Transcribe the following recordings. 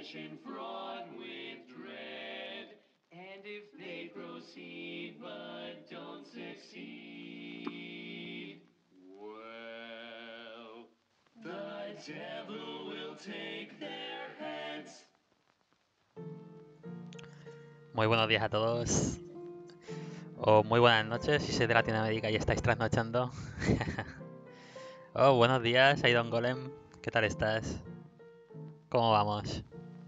passion fraught with dread. And if they proceed but don't succeed, well, the devil will take their heads. Muy buenos días a todos. O muy buenas noches si sois de Latinoamérica y estáis trasnochando. Oh, buenos días, Aidon Golem. ¿Qué tal estás? ¿Cómo vamos?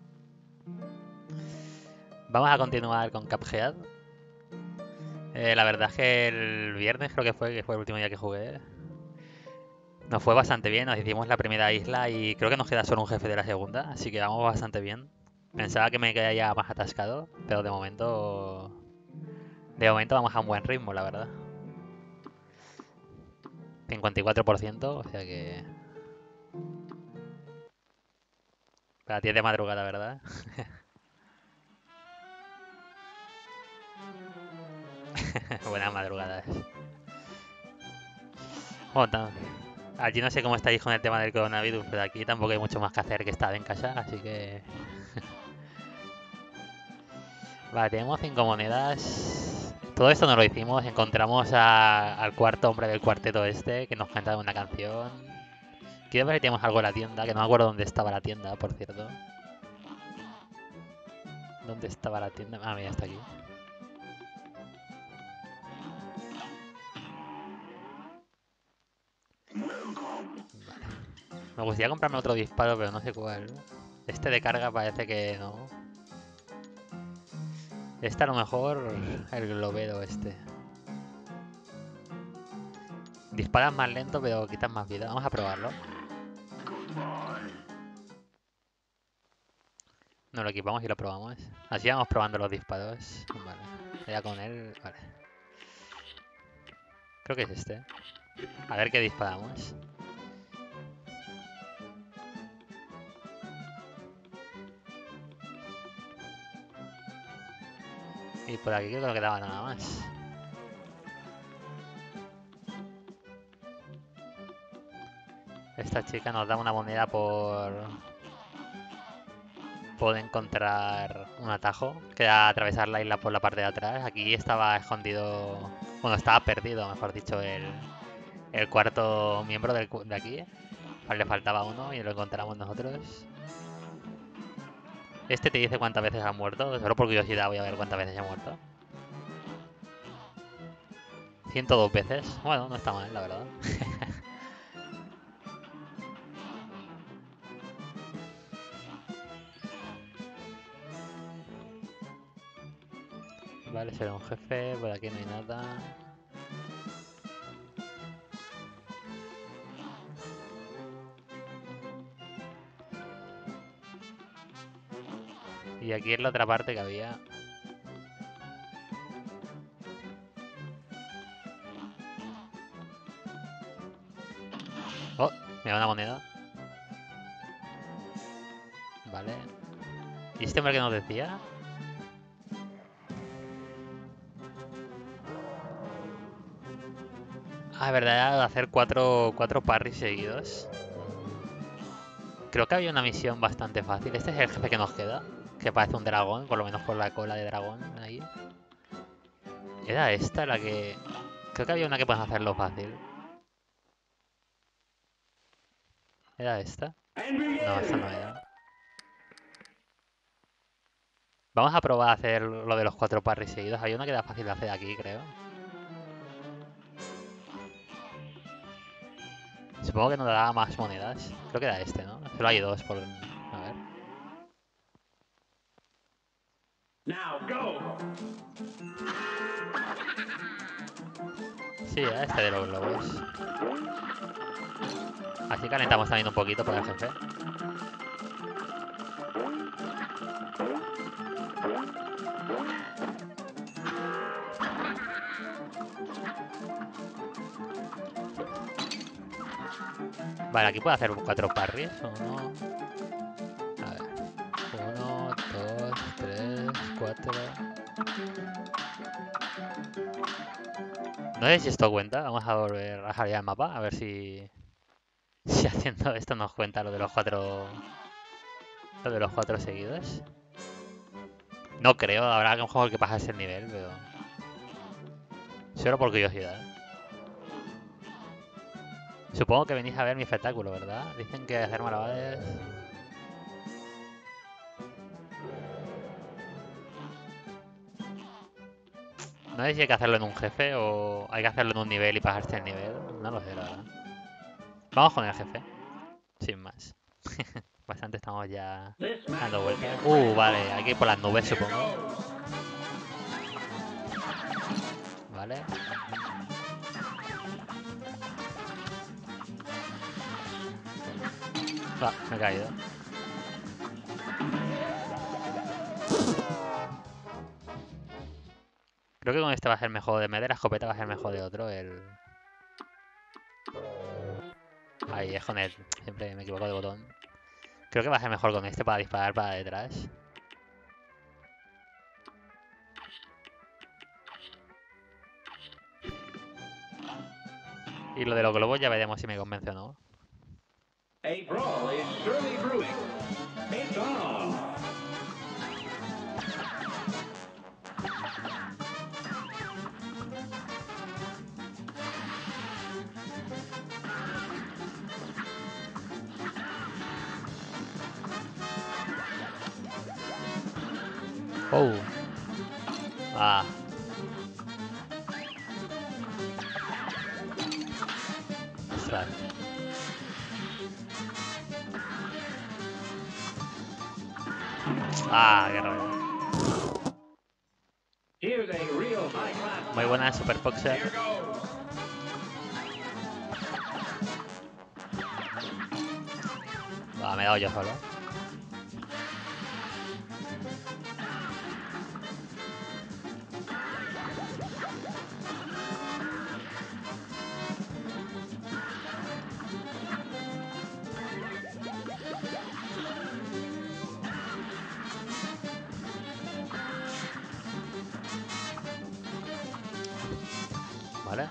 Vamos a continuar con Cuphead. La verdad es que el viernes creo que fue el último día que jugué. Nos fue bastante bien, nos hicimos la primera isla y creo que nos queda solo un jefe de la segunda, así que vamos bastante bien. Pensaba que me quedaría más atascado, pero de momento vamos a un buen ritmo, la verdad. 54%, o sea que para ti es de madrugada, ¿verdad? Buenas madrugadas. Bueno, allí no sé cómo estáis con el tema del coronavirus, pero aquí tampoco hay mucho más que hacer que estar en casa, así que... Vale, tenemos 5 monedas. Todo esto no lo hicimos, encontramos al cuarto hombre del cuarteto este, que nos cantaba una canción. Quiero ver si tenemos algo en la tienda, que no me acuerdo dónde estaba la tienda, por cierto. ¿Dónde estaba la tienda? Ah, mira, está aquí. Vale. Me gustaría comprarme otro disparo, pero no sé cuál. Este de carga parece que no. Este a lo mejor el globero este. Disparas más lento, pero quitas más vida. Vamos a probarlo. Nos lo equipamos y lo probamos. Así vamos probando los disparos. Vale. Ya con él. Vale. Creo que es este. A ver qué disparamos. Y por aquí creo que no quedaba nada más. Esta chica nos da una moneda por encontrar un atajo, que era atravesar la isla por la parte de atrás. Aquí estaba escondido, bueno, estaba perdido, mejor dicho, el cuarto miembro de aquí. Le faltaba uno y lo encontramos nosotros. Este te dice cuántas veces ha muerto, solo por curiosidad voy a ver cuántas veces ha muerto. 102 veces, bueno, no está mal, la verdad. Vale, será un jefe, por aquí no hay nada. Y aquí es la otra parte que había. Oh, me da una moneda. Vale. ¿Y este hombre que nos decía? Ah, es verdad, era de hacer cuatro parries seguidos. Creo que había una misión bastante fácil. Este es el jefe que nos queda. Que parece un dragón, por lo menos por la cola de dragón ahí. Era esta la que... Creo que había una que puedes hacerlo fácil. ¿Era esta? No, esta no era. Vamos a probar a hacer lo de los 4 parries seguidos. Hay una que era fácil de hacer aquí, creo. Supongo que nos dará más monedas. Creo que era este, ¿no? Solo hay 2 por... A ver. Now go. Sí, era este de los globos. Así calentamos también un poquito por el jefe. Vale, aquí puedo hacer 4 parries o no. A ver. 1, 2, 3, 4. No sé si esto cuenta. Vamos a volver a salir el mapa. A ver si haciendo esto nos cuenta lo de los 4. Lo de los 4 seguidos. No creo, habrá un juego que pasase el nivel, pero... Solo por curiosidad. Supongo que venís a ver mi espectáculo, ¿verdad? Dicen que hacer malabares... No sé si hay que hacerlo en un jefe o hay que hacerlo en un nivel y pasarse el nivel. No lo sé, la verdad. Vamos con el jefe, sin más. Bastante estamos ya dando vueltas. Vale, hay que ir por las nubes, supongo. Vale. Me he caído. Creo que con este va a ser mejor. En vez de la escopeta va a ser mejor de otro. Ahí es con él. Siempre me equivoco de botón. Creo que va a ser mejor con este para disparar para detrás. Y lo de los globos ya veremos si me convence o no. A brawl is surely brewing. It's on. Ah. Ostras. Qué rollo. Here's a real high class. Muy buena Super Boxer. Here goes. Me he dado yo solo. Vale.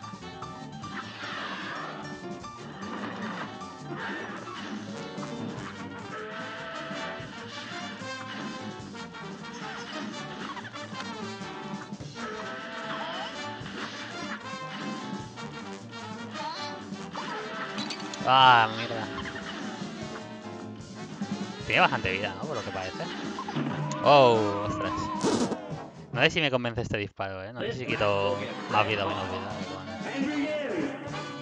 Mierda. Tiene bastante vida, ¿no? Por lo que parece. Ostras. No sé si me convence este disparo, ¿eh? No sé si quito más vida o menos vida. And begin.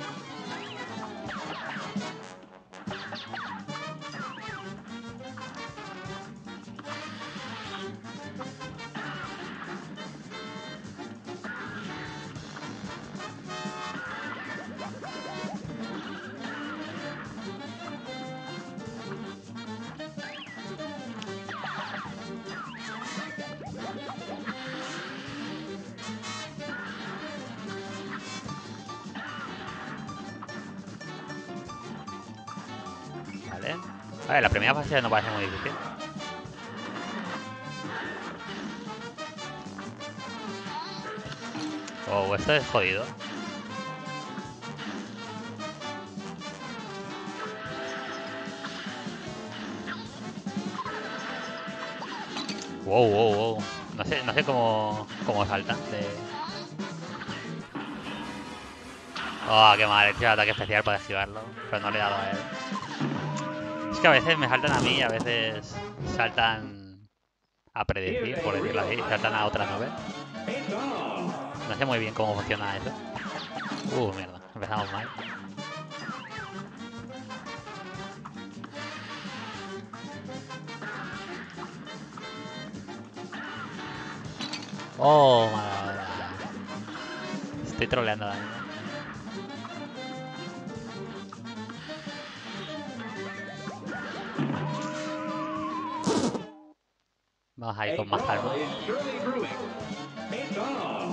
Vale. Vale, la primera fase no parece muy difícil. Esto es jodido. Wow. No sé cómo saltan de... Qué mal, he hecho el ataque especial para esquivarlo, pero no le he dado a él. Es que a veces me saltan a mí y a veces saltan a predecir, por decirlo así, saltan a otra nube. It's on. No sé muy bien cómo funciona eso. Mierda, empezamos mal. Madre. Estoy troleando ahora mismo. Vamos a ir con más calma. Is surely brewing. It's on.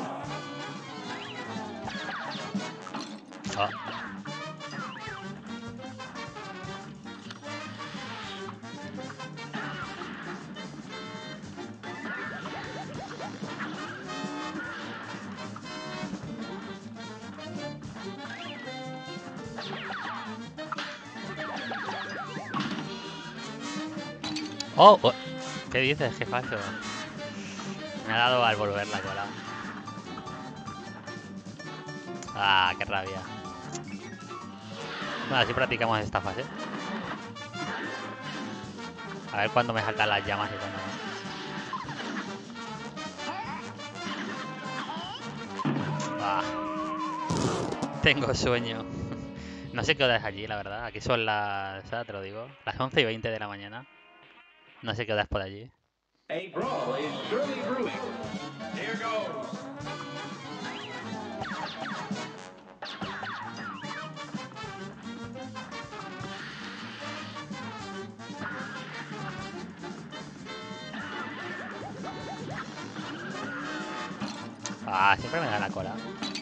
¡Oh! Oh, ¿qué dices, jefazo? Me ha dado al volver la cola. Ah, qué rabia. Bueno, así practicamos esta fase. A ver cuándo me saltan las llamas y cuándo no. Ah, tengo sueño. No sé qué hora es allí, la verdad. Aquí son las... te lo digo. Las 11:20 de la mañana. No sé qué hora es por allí. A brawl is surely brewing. Here goes. Ah, siempre me da la cola.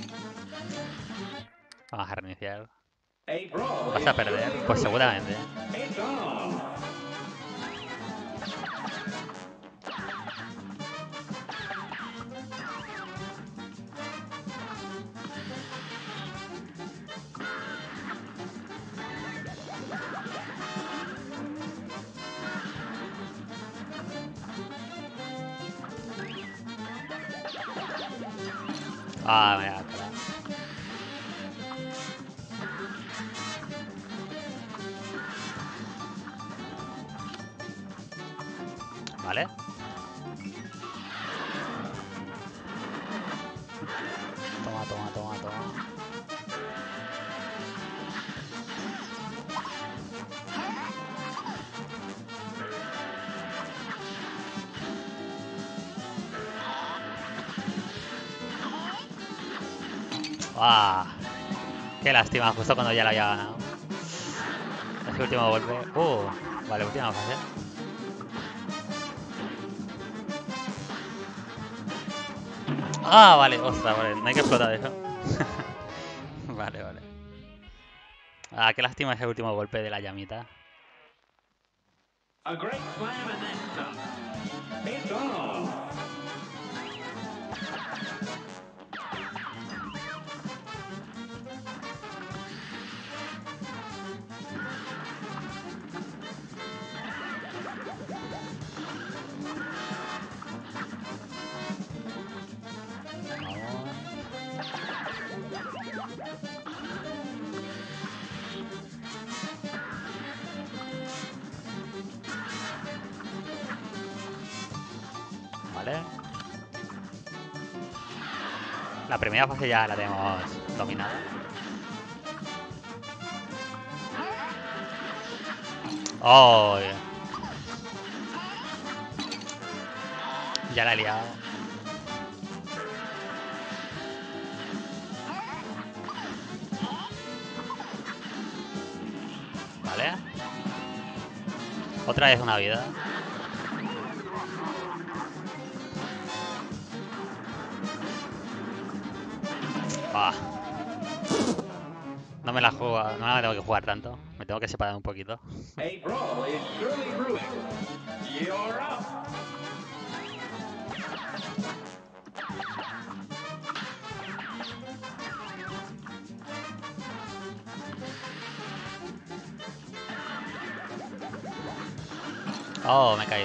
Vamos a reiniciar. A brawl ¿Vas is a perder? surely Pues brewing. seguramente. It's on. Ah, me da la cola. ¿Vale? Toma, toma, toma, toma. Ah, qué lástima, justo cuando ya lo había ganado. Ese último golpe. Vale, última fase. Ah, vale, ostras, vale, no hay que explotar eso. Vale, vale. Ah, qué lástima ese último golpe de la llamita. A great slam and then some. It's on. Vale. La primera fase ya la tenemos dominada. Oh, ya la he liado. Vale. Otra vez una vida. Ah, no me la juego, no me la tengo que jugar tanto. Me tengo que separar un poquito. A brawl is surely brewing. You're up. Oh, me he caído.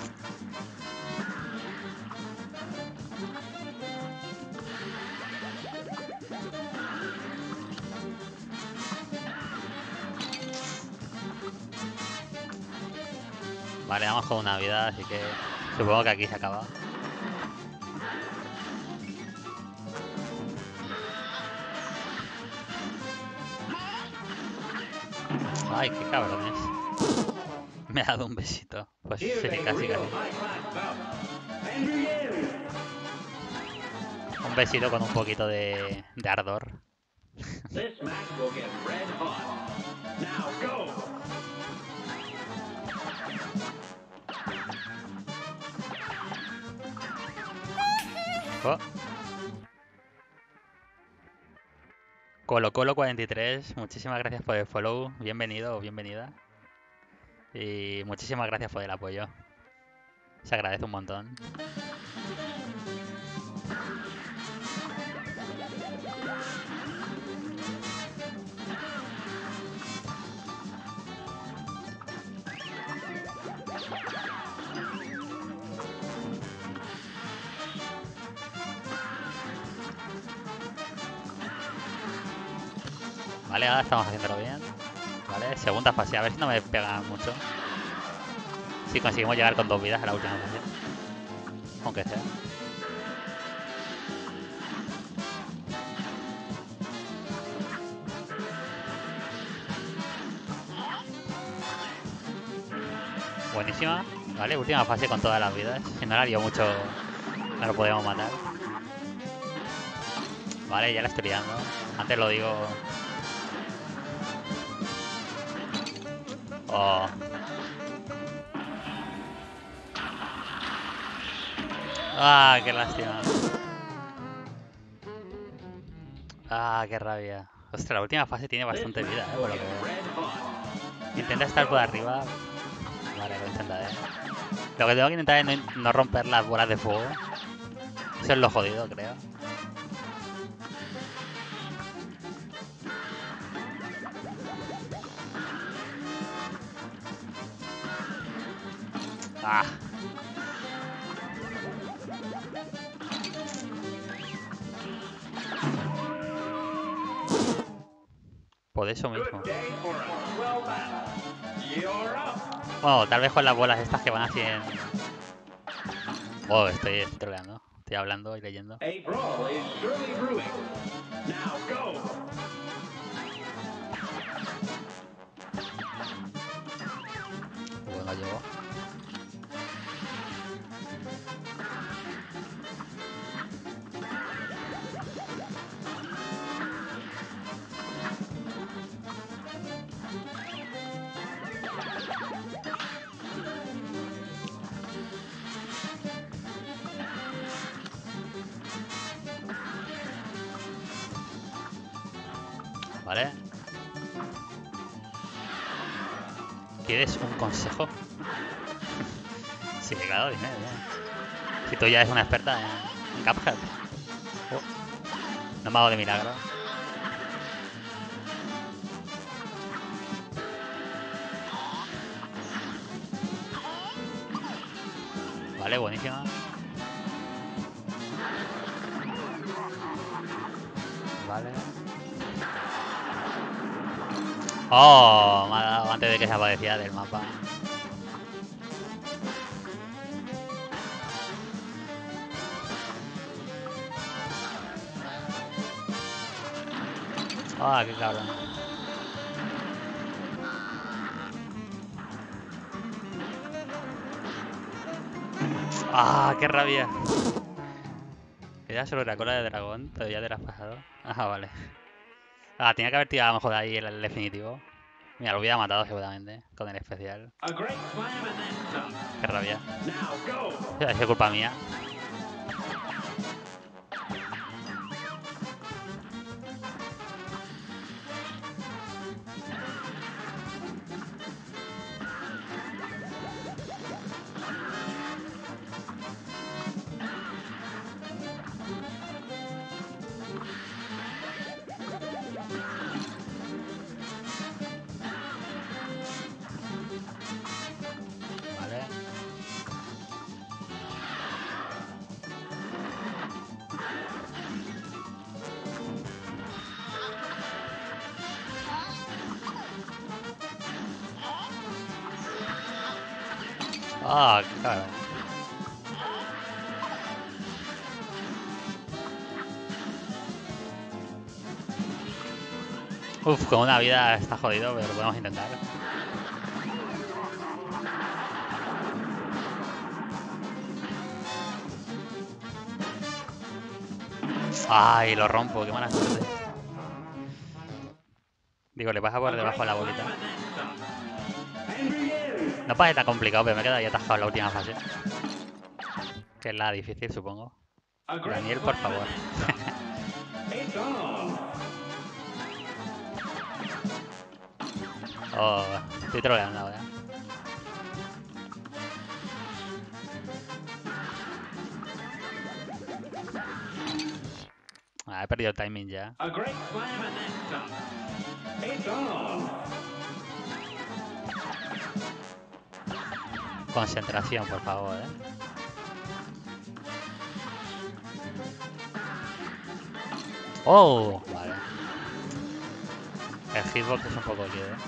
Vale, vamos con una vida, así que supongo que aquí se acaba. Ay, qué cabrones. Me ha dado un besito. Pues sí, Here's a casi, real casi. high-class bout. Andrew Yang. Un besito con un poquito de ardor. This match will get red hot. Now go. Oh. Colo Colo 43, muchísimas gracias por el follow. Bienvenido o bienvenida. Y muchísimas gracias por el apoyo. Se agradece un montón. Vale, ahora estamos haciéndolo bien. Vale, segunda fase, a ver si no me pegan mucho. Si conseguimos llegar con 2 vidas a la última fase. Aunque sea. Buenísima. Vale, última fase con todas las vidas. Si no la dio mucho, no lo podíamos matar. Vale, ya la estoy liando. Antes lo digo. Oh. Ah, qué lástima. Ah, qué rabia. Ostras, la última fase tiene bastante vida, por lo que veo. Intenta estar por arriba. Vale, lo intentaré. Lo que tengo que intentar es no romper las bolas de fuego. Eso es lo jodido, creo. Ah. Por eso mismo. Bueno, tal vez con las bolas estas que van así en... Oh, estoy troleando. Estoy hablando y leyendo. No llegó. Vale. ¿Quieres un consejo? Sí, claro, dime, dime. Si tú ya eres una experta en Cuphead. No me hago de milagro. Vale, buenísima. Vale. Oh, me ha dado antes de que se apareciera del mapa. Ah, qué cabrón. Ah, qué rabia. Era solo la cola de dragón, pero ya te la has pasado. Ah, vale. Ah, tenía que haber tirado a lo mejor ahí el definitivo. Mira, lo hubiera matado seguramente con el especial. Qué rabia. Es culpa mía. Vale. Ah, qué cabrón. Uf, con una vida está jodido, pero lo podemos intentar. Ay, lo rompo, qué mala suerte. Digo, le pasa por debajo de la bolita. No parece tan complicado, pero me he quedado ahí atascado en la última fase. Que es la difícil, supongo. Daniel, por favor. Oh, estoy troleando ahora. Ah, he perdido el timing ya. Concentración, por favor, Oh, vale. El hitbox es un poco lío, ¿eh?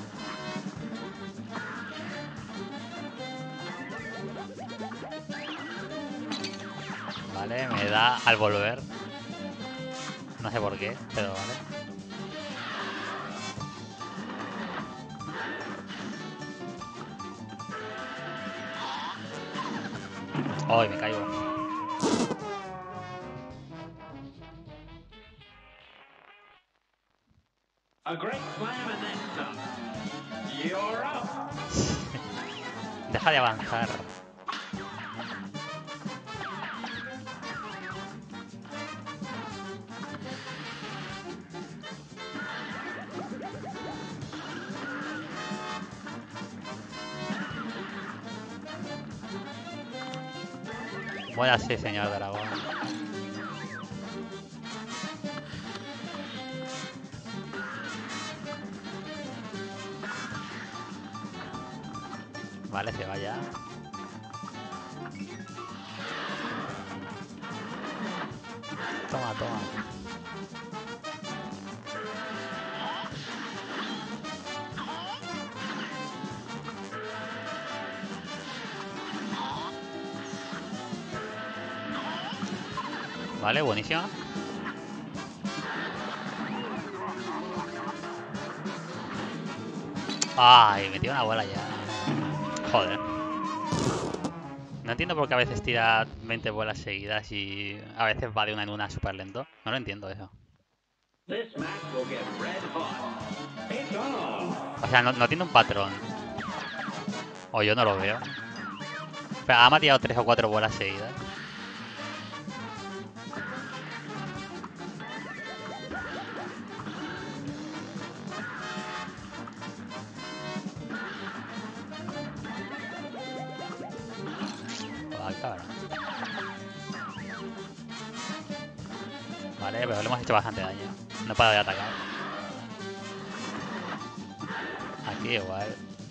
Vale, me da al volver. No sé por qué, pero vale. ¡Ay, me caigo! A great slam and then some. You're up. Deja de avanzar. Bueno, sí, señor dragón. Vale, se va ya. Toma, toma. Vale, buenísimo. Ay, metió una bola ya. Joder. No entiendo por qué a veces tira 20 bolas seguidas y a veces va de una en una súper lento. No lo entiendo eso. This match will get red hot. It's on. O sea, no tiene un patrón. O yo no lo veo. Pero ha tirado 3 o 4 bolas seguidas. Joder, cabrón. Vale, pero le hemos hecho bastante daño. No para de atacar. Aquí igual.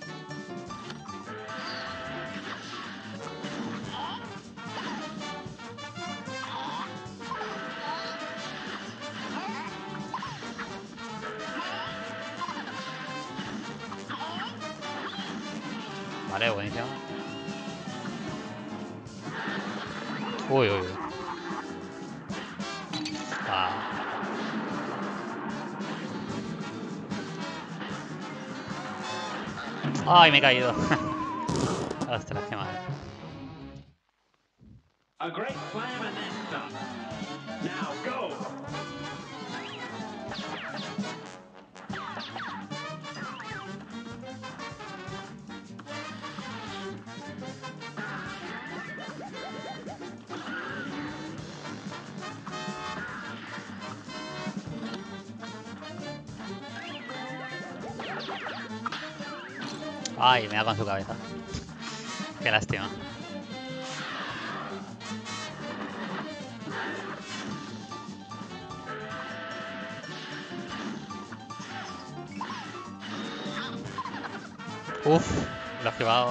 Vale, buenísimo. Uy, uy, uy. Ah. Ay, me he caído. Ostras, qué mal. A great slam and then some. Now go. Ay, me da con su cabeza. Qué lástima. Uf, lo he esquivado.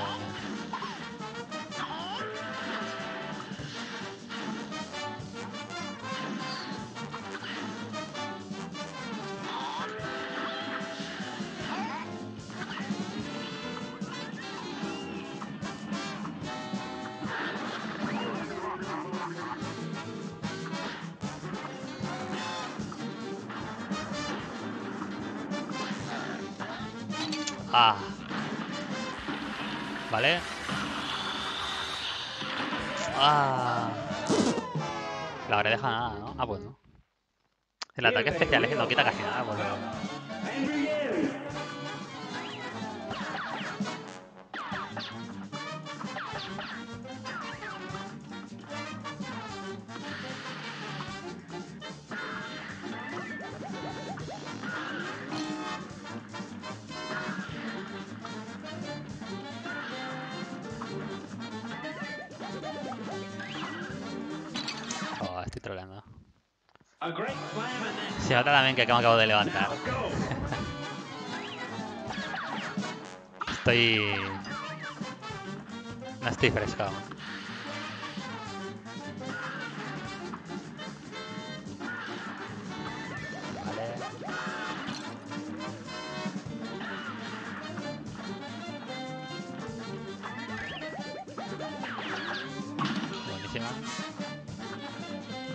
Ah. Vale. Ah. La habré dejado nada, ¿no? Ah, pues no. El ataque especial es que no quita casi nada, pues. And begin. Oh, estoy troleando. A great slam and then Se nota también que me acabo de levantar. now go. Estoy... No estoy fresco aún. Vale.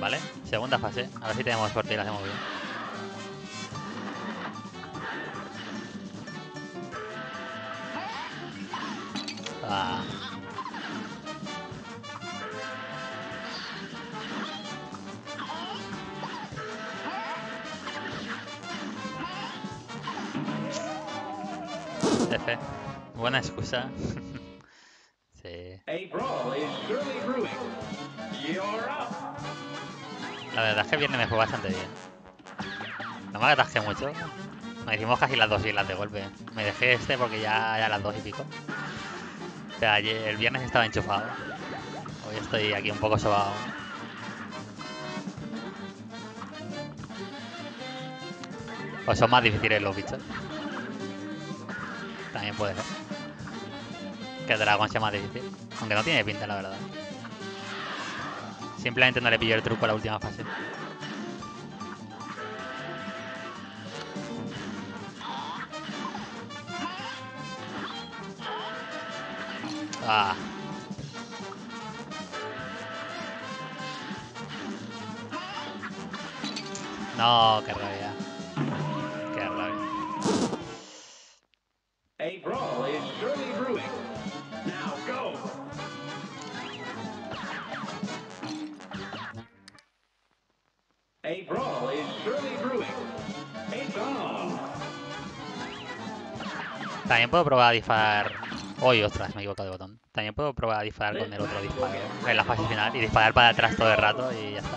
Vale, segunda fase. A ver si tenemos suerte y la hacemos bien. Ah. F. Buena excusa. Sí. A brawl is surely brewing. You're up. La verdad es que el viernes me fue bastante bien. No me atasqué mucho. Nos hicimos casi las 2 islas de golpe. Me dejé este porque ya a las 2 y pico. Pero ayer, el viernes estaba enchufado. Hoy estoy aquí un poco sobado. O son más difíciles los bichos. También puede ser. Que el dragón sea más difícil. Aunque no tiene pinta, la verdad. Simplemente no le pillo el truco a la última fase. Ah. No, qué rabia. Qué rabia. A brawl is surely brewing. Now go. A brawl is surely brewing. It's on. También puedo probar a disparar. Uy, ostras, me he equivocado de botón. También puedo probar a disparar con el otro disparo en la fase final y disparar para atrás todo el rato y ya está.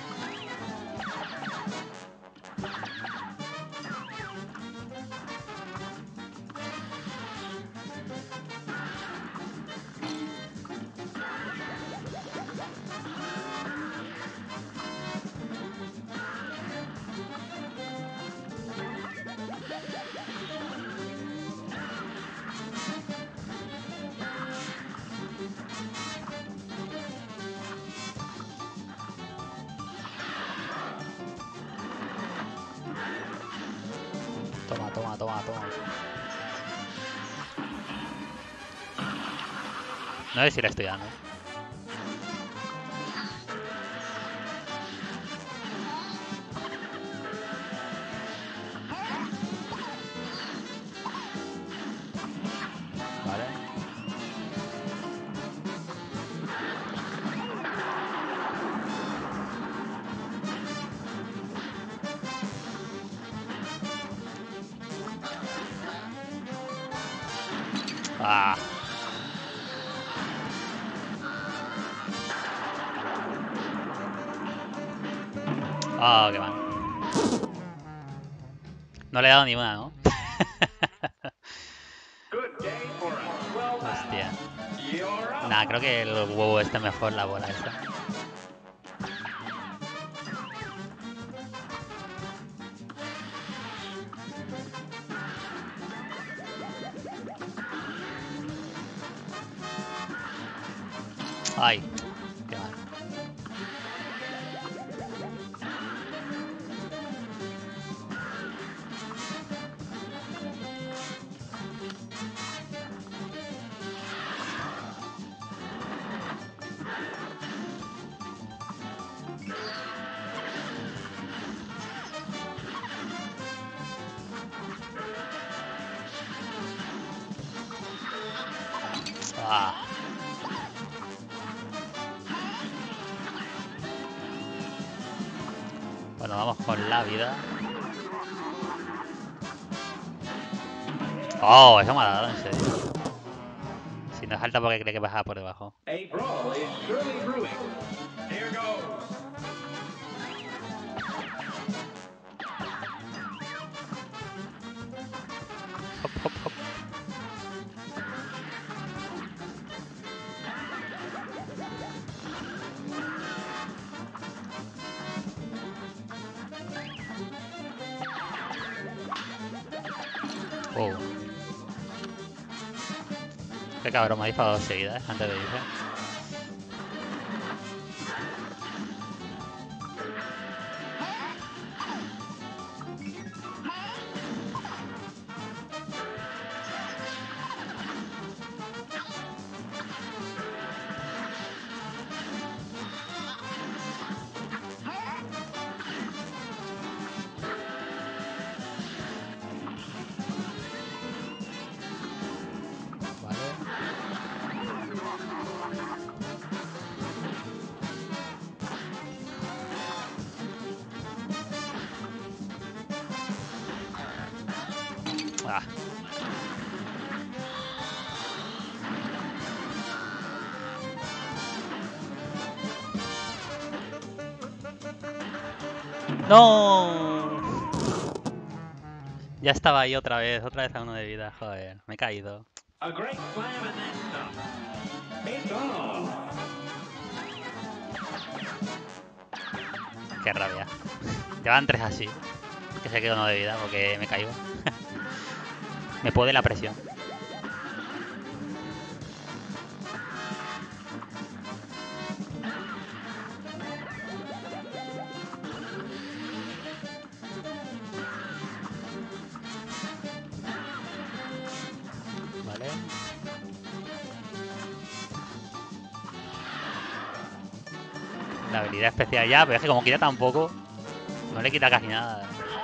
Toma, toma, toma, toma. No sé si le estoy dando. Vale. Ah. Oh, qué mal. No le he dado ni una, ¿no? Good day for a swell battle. Hostia. You're up. Nah, creo que el huevo este mejor, la bola esta. Ay, qué mal. Ah. Bueno, vamos con la vida. Oh, eso me ha dado, en serio. Si no salta porque cree que baja por debajo. A brawl is surely brewing. Here goes. Hop, hop, hop. Oh. Qué cabrón, me ha disparado dos seguidas antes de irse. ¡No! Ya estaba ahí otra vez a uno de vida. Joder, me he caído. A great slam and then some. It's on. Qué rabia. Llevan 3 así. Que se quedó uno de vida porque me caigo. Me puede la presión. Vale. La habilidad especial ya, pero es que como quita tan poco, no le quita casi nada.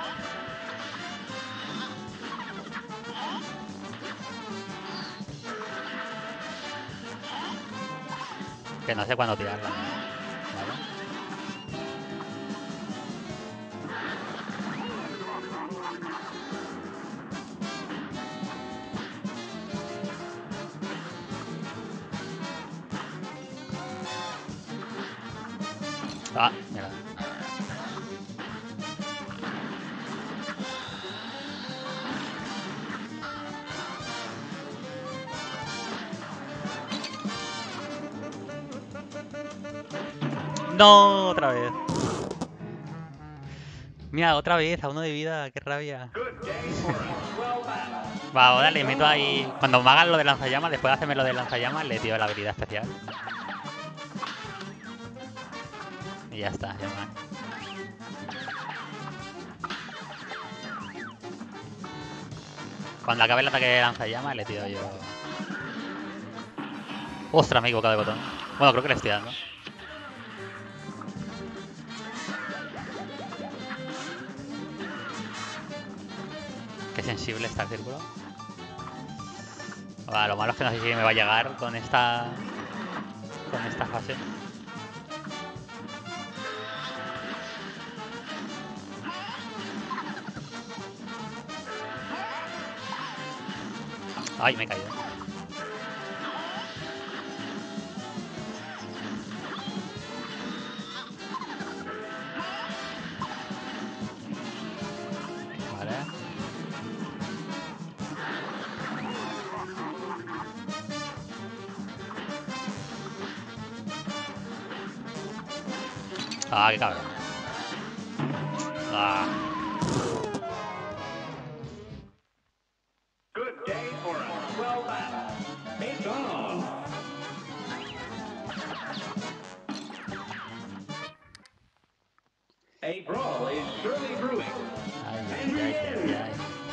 Que no sé cuándo tirarla. Vale. Ah, mira. No, otra vez. Mira, otra vez, a uno de vida, qué rabia. Good day for us. Well battled. Va, ahora le meto ahí. Cuando me hagan lo de lanzallamas, después de hacerme lo de lanzallamas, le tiro la habilidad especial. Y ya está, ya más. Cuando acabe el ataque de lanzallamas, le tiro yo. Ostras, me he equivocado de botón. Bueno, creo que le estoy dando. Qué sensible está el círculo. Va, lo malo es que no sé si me va a llegar con esta fase. Ay, me he caído. Vale. Ah, qué cabrón. Ah. Good day for us. Well battled. It's on. A brawl is surely brewing. Ay, And ay, ay, begin. ay, ay.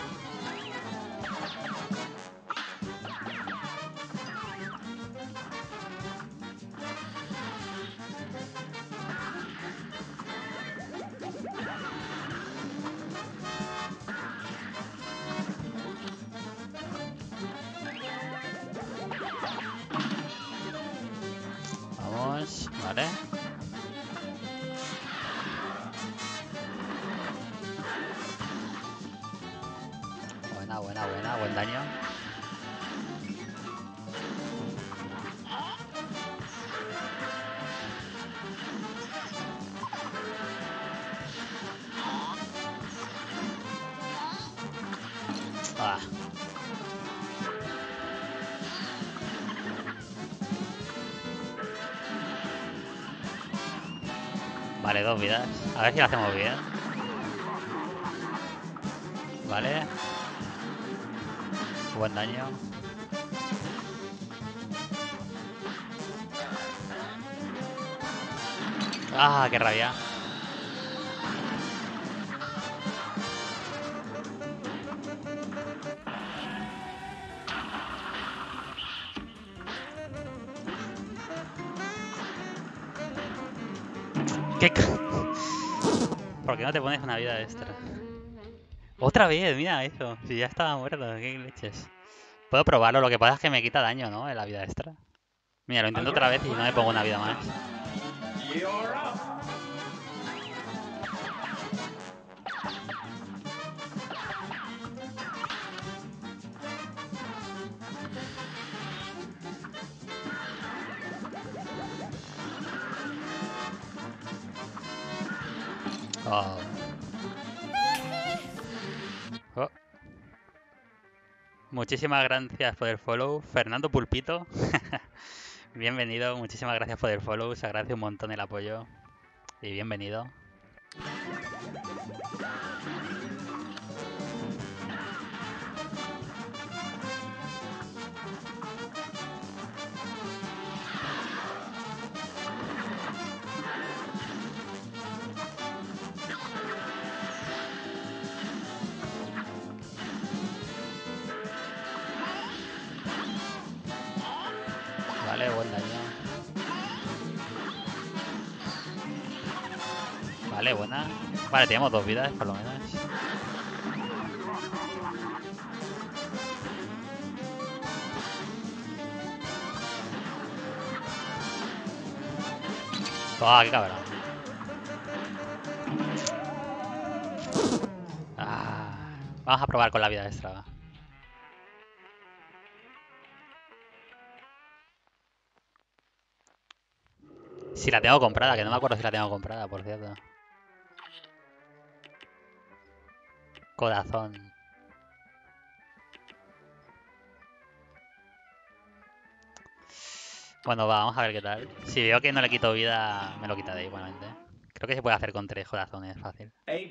Vamos, vale. Buena, buena, buena, buen daño. Ah. Vale, 2 vidas. A ver si lo hacemos bien. Vale. Buen daño. Ah, qué rabia. ¿Qué? ¿Por qué no te pones una vida extra? Otra vez, mira eso. Si ya estaba muerto, qué leches. Puedo probarlo, lo que pasa es que me quita daño, ¿no? En la vida extra. Mira, lo intento otra vez y no me pongo una vida más. You're up. Oh. Muchísimas gracias por el follow. Fernando Pulpito. Bienvenido, muchísimas gracias por el follow. Se agradece un montón el apoyo. Y bienvenido. Vale, buen daño. Vale, buena. Vale, tenemos 2 vidas por lo menos. ¡Ah, qué cabrón! Vamos a probar con la vida extra. Si la tengo comprada, que no me acuerdo si la tengo comprada, por cierto. Corazón. Bueno, vamos a ver qué tal. Si veo que no le quito vida, me lo quitaré igualmente. Creo que se puede hacer con 3 corazones, fácil.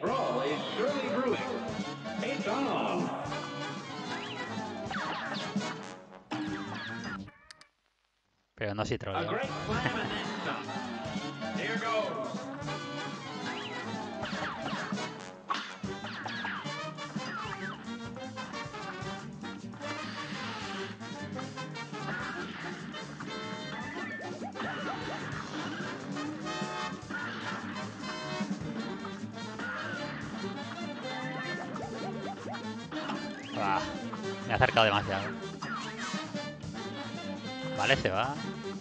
Pero no si troleo. Me he acercado demasiado. Vale, se va.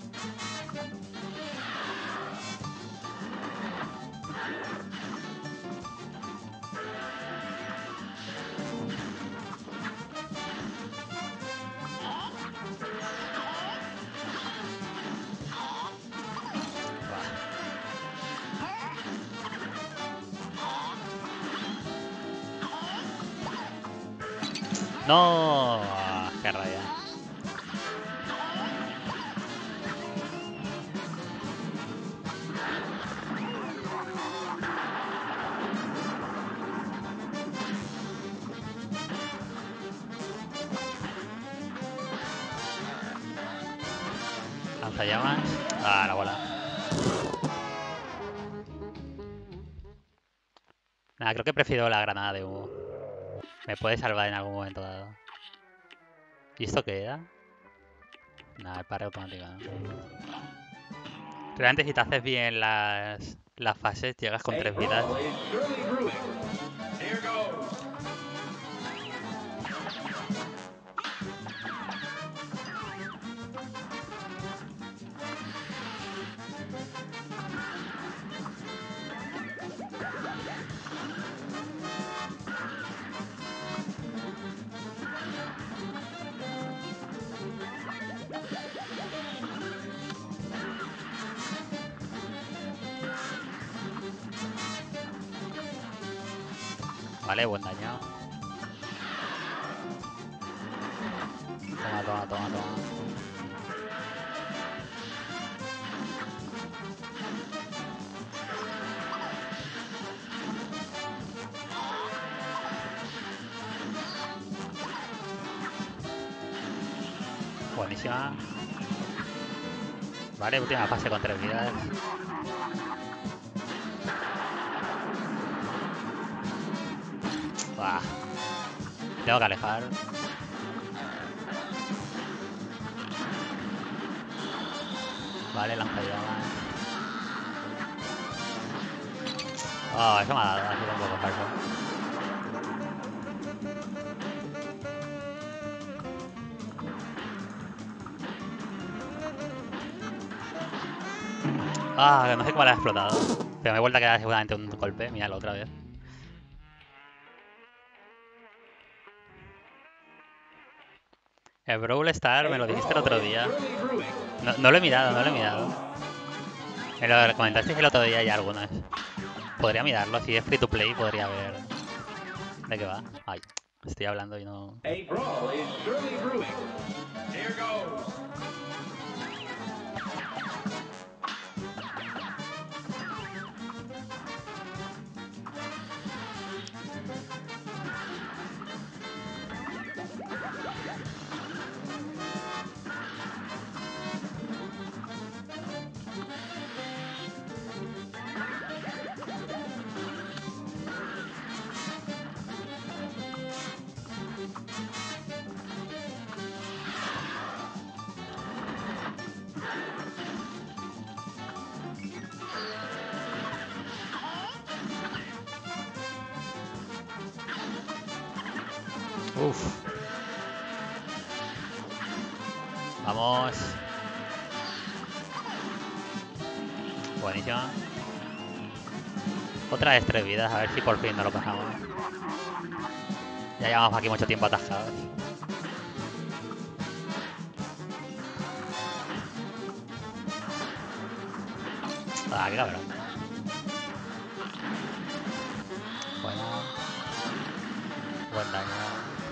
No, qué raya. Lanzallamas. Ah, la bola. Nada, creo que prefiero la granada de humo. Me puede salvar en algún momento dado. ¿Y esto qué era? Nada, el parry automático, ¿no? Realmente si te haces bien las fases, llegas con 3 vidas. Vale, buen daño. Toma, toma, toma, toma. Buenísima. Vale, última fase con 3 vidas. Buah. Tengo que alejar. Vale, lanzallamas. Oh, eso me ha dado, ha sido un poco falso. Ah, no sé cómo la ha explotado. Pero me he vuelto a quedar seguramente un golpe. Míralo otra vez. El Brawl Star me lo dijiste el otro día. No lo he mirado, no lo he mirado. Me lo comentasteis el otro día ya algunas. Podría mirarlo, si es free to play podría ver de qué va. Ay. Estoy hablando y no... A brawl is surely brewing. Here goes. Uf. Vamos. Buenísimo. Otra vez 3 vidas, a ver si por fin no lo pasamos. Ya llevamos aquí mucho tiempo atascados. Ah, qué cabrón. Bueno. Buen daño.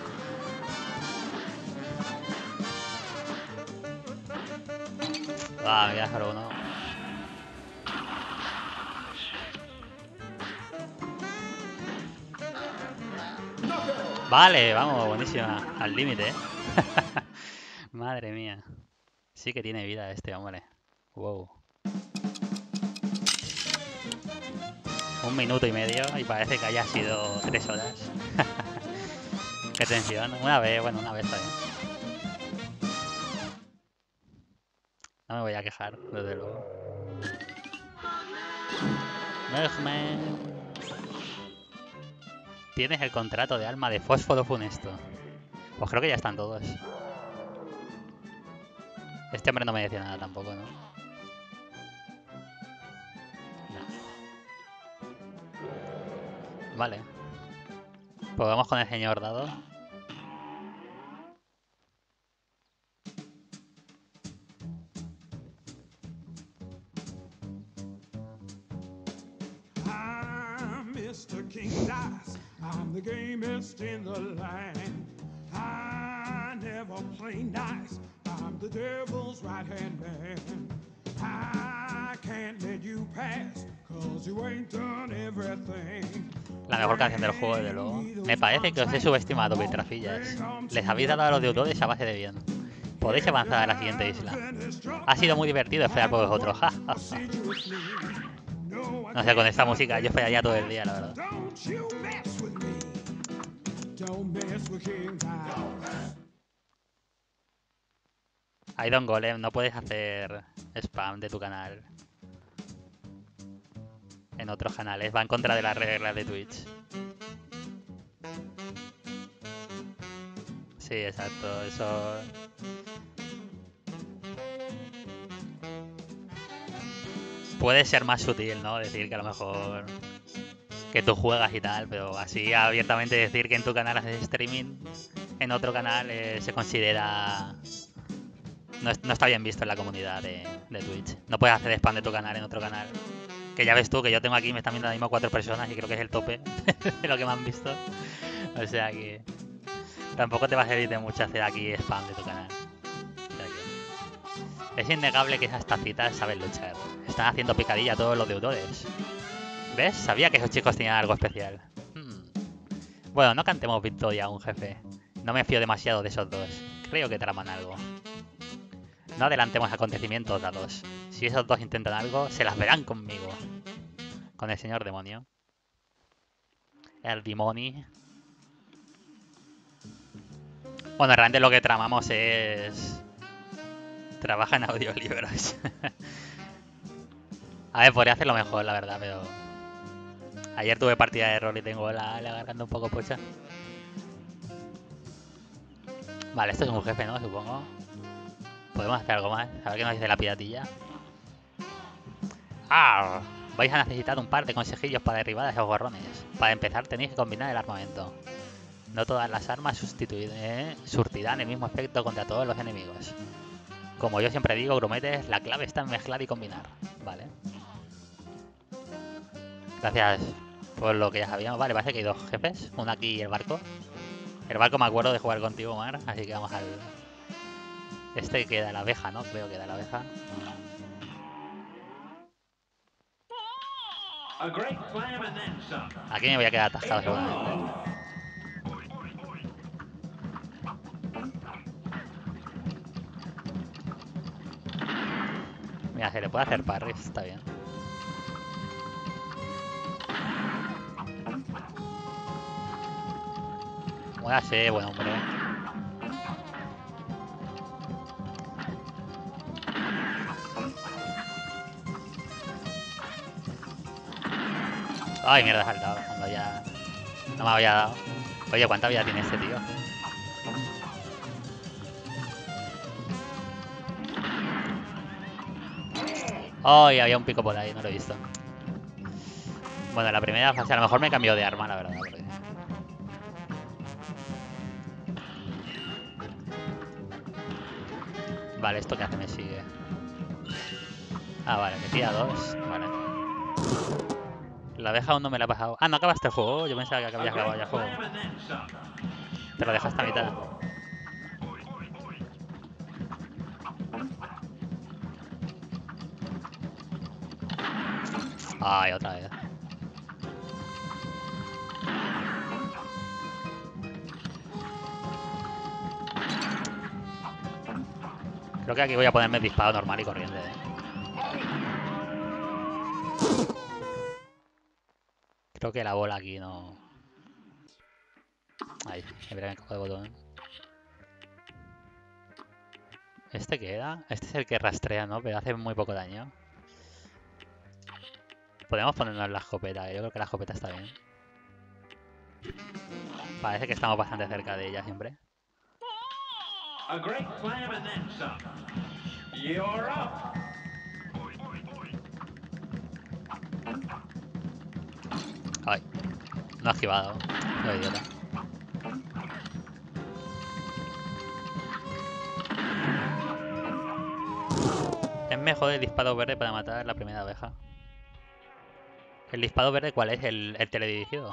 Ah, me queda solo uno. Vale, vamos, buenísima. Al límite, ¿eh? Madre mía. Sí que tiene vida este hombre. Wow. 1 minuto y medio y parece que haya sido 3 horas. Qué tensión. Una vez está bien. No me voy a quejar, desde luego. Mugman. Tienes el contrato de alma de fósforo funesto. Pues creo que ya están todos. Este hombre no me decía nada tampoco, ¿no? No. Vale. Pues vamos con el señor dado. I'm Mr. King Dice. I'm the gamest in the land. I never play nice. I'm the devil's right-hand man. I can't let you pass, cause you ain't done everything. La mejor canción del juego, desde luego. Me parece que os he subestimado, Piltrafillas. Les habéis dado a los deudores a base de bien. Podéis avanzar a la siguiente isla. Ha sido muy divertido esperar por vosotros. Ja, ja, ja. No sé, con esta música yo esperaría todo el día, la verdad. Idon Golem, no puedes hacer spam de tu canal en otros canales. Va en contra de las reglas de Twitch. Sí, exacto. Eso... Puede ser más sutil, ¿no? Decir que a lo mejor... que tú juegas y tal, pero así abiertamente decir que en tu canal haces streaming, en otro canal se considera... No está bien visto en la comunidad de Twitch. No puedes hacer spam de tu canal en otro canal. Que ya ves tú, que yo tengo aquí, me están viendo ahora mismo 4 personas y creo que es el tope de lo que me han visto. O sea que... tampoco te va a servir de mucho hacer aquí spam de tu canal. O sea que... es innegable que esas tacitas saben luchar. Están haciendo picadilla a todos los deudores. ¿Ves? Sabía que esos chicos tenían algo especial. Bueno, no cantemos victoria a un jefe. No me fío demasiado de esos dos. Creo que traman algo. No adelantemos acontecimientos dados. Si esos dos intentan algo, se las verán conmigo. Con el señor demonio. El demoni. Bueno, realmente lo que tramamos es... trabaja en audiolibros. A ver, podría hacerlo mejor, la verdad, pero... ayer tuve partida de rol y tengo la garganta un poco pocha. Vale, esto es un jefe, ¿no? Supongo. Podemos hacer algo más. A ver qué nos dice la piratilla. ¡Ah! Vais a necesitar un par de consejillos para derribar a esos gorrones. Para empezar tenéis que combinar el armamento. No todas las armas surtirán el mismo efecto contra todos los enemigos. Como yo siempre digo, grumetes, la clave está en mezclar y combinar. Vale. Gracias por lo que ya sabíamos. Vale, parece que hay 2 jefes. Uno aquí y el barco. El barco me acuerdo de jugar contigo, Mar, así que vamos al... Este queda la abeja, ¿no? Creo que da la abeja. Aquí me voy a quedar atascado seguramente. Mira, se le puede hacer parry, está bien. Muérase, buen hombre. Ay, mierda, he saltado cuando ya... No me había dado. Oye, ¿cuánta vida tiene este tío? Ay, había un pico por ahí, no lo he visto. Bueno, la primera fase a lo mejor me cambió de arma, la verdad. Porque... Vale, ¿esto qué hace? Me sigue. Ah, vale, me tira dos. Vale. La abeja aún no me la ha pasado. Ah, ¿no acabaste el juego? Yo pensaba que habías acabado ya el juego. Te lo dejaste a mitad. Ay, otra vez. Creo que aquí voy a ponerme disparo normal y corriente, Creo que la bola aquí no... Ahí, espera, me cojo de botón. ¿Este qué era? Este es el que rastrea, ¿no? Pero hace muy poco daño. Podemos ponernos la escopeta, yo creo que la escopeta está bien. Parece que estamos bastante cerca de ella siempre. Ay, no ha esquivado. Soy idiota. Es mejor el disparo verde para matar a la primera abeja. ¿El disparo verde cuál es? ¿El teledirigido?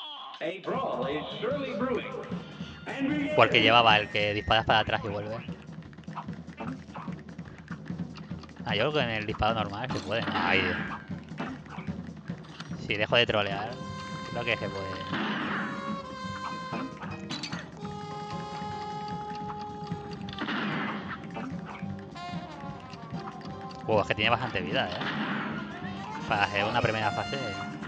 O el que llevaba, el que disparas para atrás y vuelve. Ah, yo creo que en el disparo normal se puede. No, ahí. Si dejo de trolear, creo que se puede. Es que tiene bastante vida, Para hacer una primera fase.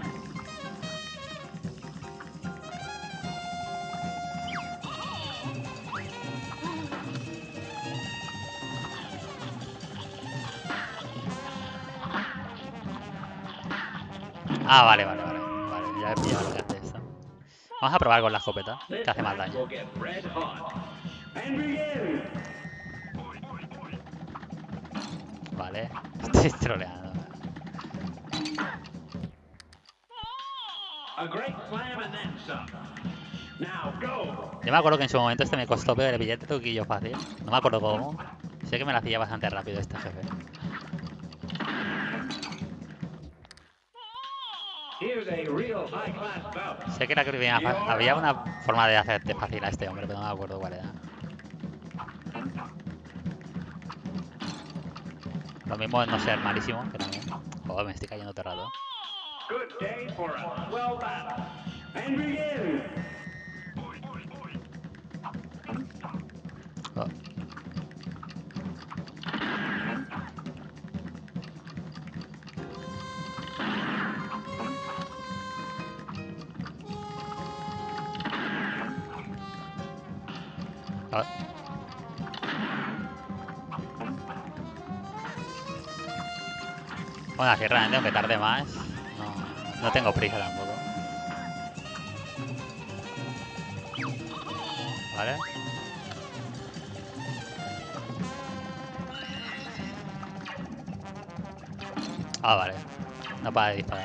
Ah, vale, ya he pillado lo que hace esto. Vamos a probar con la escopeta, que hace más daño. Vale, estoy troleando. Yo me acuerdo que en su momento este me costó, pero le pillé el truquillo fácil. No me acuerdo cómo. Sé que me la hacía bastante rápido este jefe. Sé que la primera había una forma de hacerte fácil a este hombre, pero no me acuerdo cuál era. Lo mismo es no ser malísimo, que también. Joder, me estoy cayendo todo el rato. Oh. Oh. Bueno, así realmente, aunque tarde más, no tengo prisa tampoco. ¿Vale? Ah, vale. No para de disparar.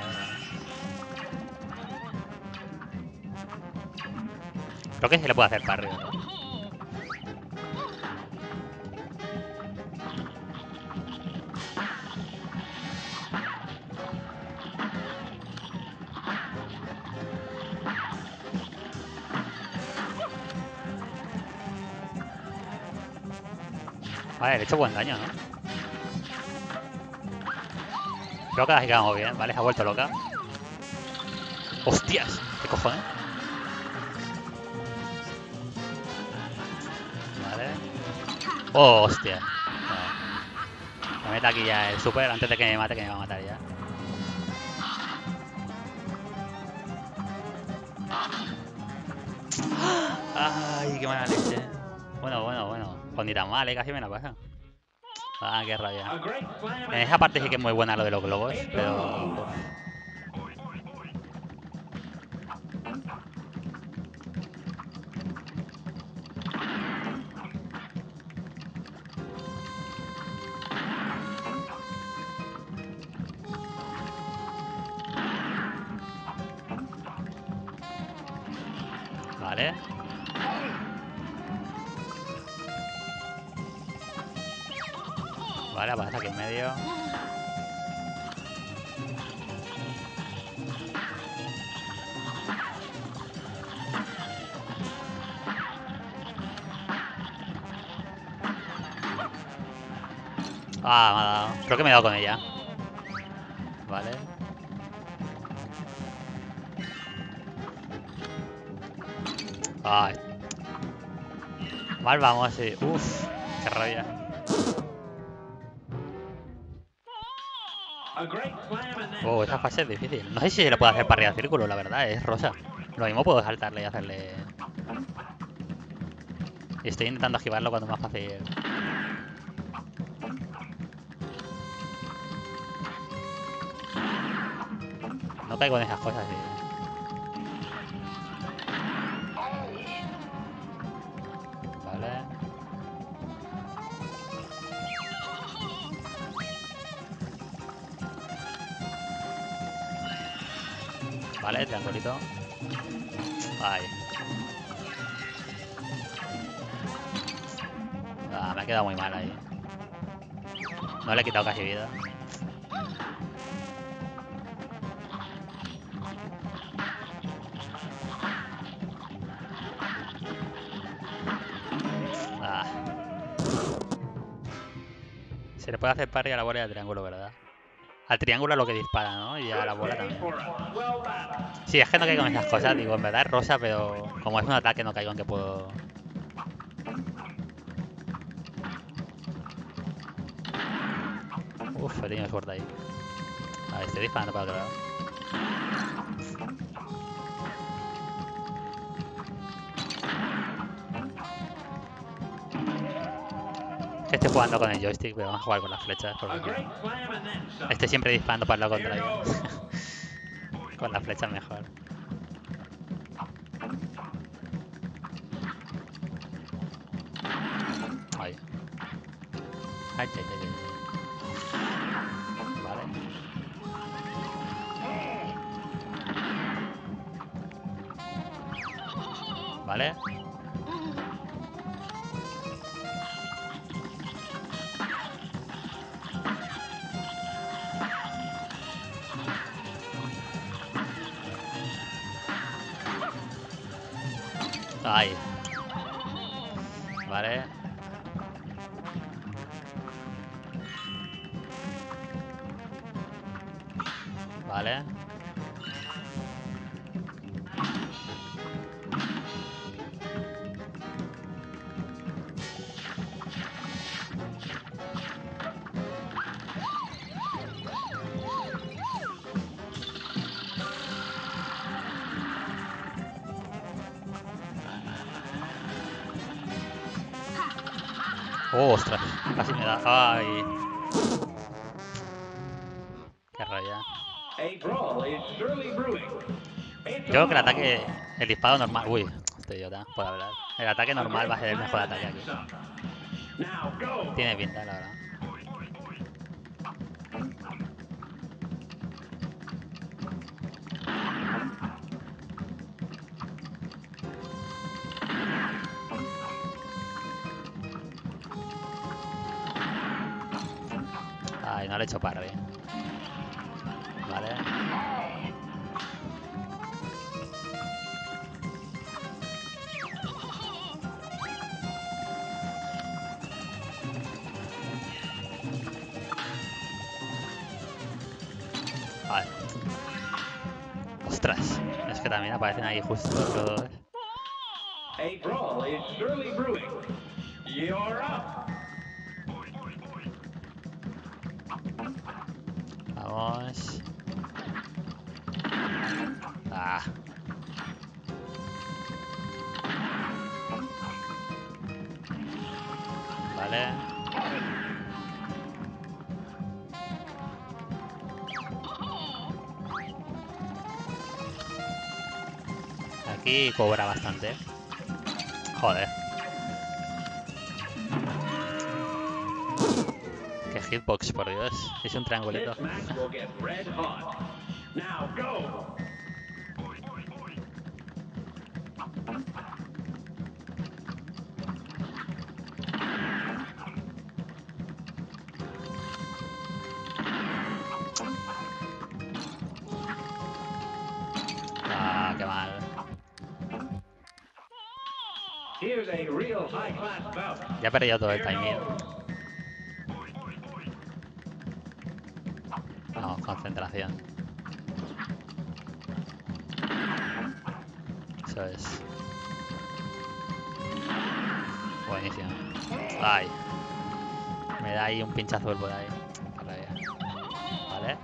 Creo que se le puede hacer parry, ¿no? Vale, le he hecho buen daño, ¿no? Creo que la quedamos bien, ¿vale? Se ha vuelto loca. ¡Hostias! ¿Qué cojones? Vale. ¡Oh, hostia! Vale. Me mete aquí ya el super antes de que me mate, que me va a matar ya. ¡Ay, qué mala leche! Bueno. Pues ni tan mal, casi me la pasa. Ah, qué rabia. En esa parte sí que es muy buena lo de los globos, pero... Vale. Vale, pasa aquí en medio. Ah, me ha dado. Creo que me he dado con ella. Vale. Ay. Mal vamos, sí. Uf, qué rabia. Oh, esa fase es difícil. No sé si se le puede hacer parry al círculo, la verdad, es rosa. Lo mismo puedo saltarle y hacerle... Y estoy intentando esquivarlo cuando es más fácil. No caigo en esas cosas, sí. Vale. Vale, triangulito. Ay. Ah, me ha quedado muy mal ahí. No le he quitado casi vida. Ah. Se le puede hacer parry a la bola y al triángulo, ¿verdad? Al triángulo es lo que dispara, ¿no? Y a la bola también. Sí, es que no caigo en esas cosas, digo, en verdad es rosa, pero como es un ataque no caigo en que puedo... Uf, he tenido suerte ahí. A ver, estoy disparando para otro lado. Que estoy jugando con el joystick, pero vamos a jugar con las flechas. Porque estoy siempre disparando para el lado contrario. Con las flechas mejor. Ay. Ay, ay, ay, ay. Vale. Vale. Ay. Vale. Vale. Oh, ostras. Casi me da. Ay. Qué raya. Creo que el ataque... El disparo normal... Uy, este idiota, puedo hablar. El ataque normal va a ser el mejor ataque aquí. Tiene pinta, la verdad. Ay, no le he hecho parry. Vale. Vale. Ostras, es que también aparecen ahí justo los dos. A brawl is surely brewing. You're up. Vamos. Ah. Vale. Aquí cobra bastante. Joder. Qué hitbox, por Dios. Es un triangulito. This match will get red hot. Now go. Ah, qué mal. Here's a real high-class bout. Ya he perdido todo el Here timing. goes. No, concentración. Eso es. Buenísimo. Ay. Me da ahí un pinchazo por ahí. Qué rabia. Vale.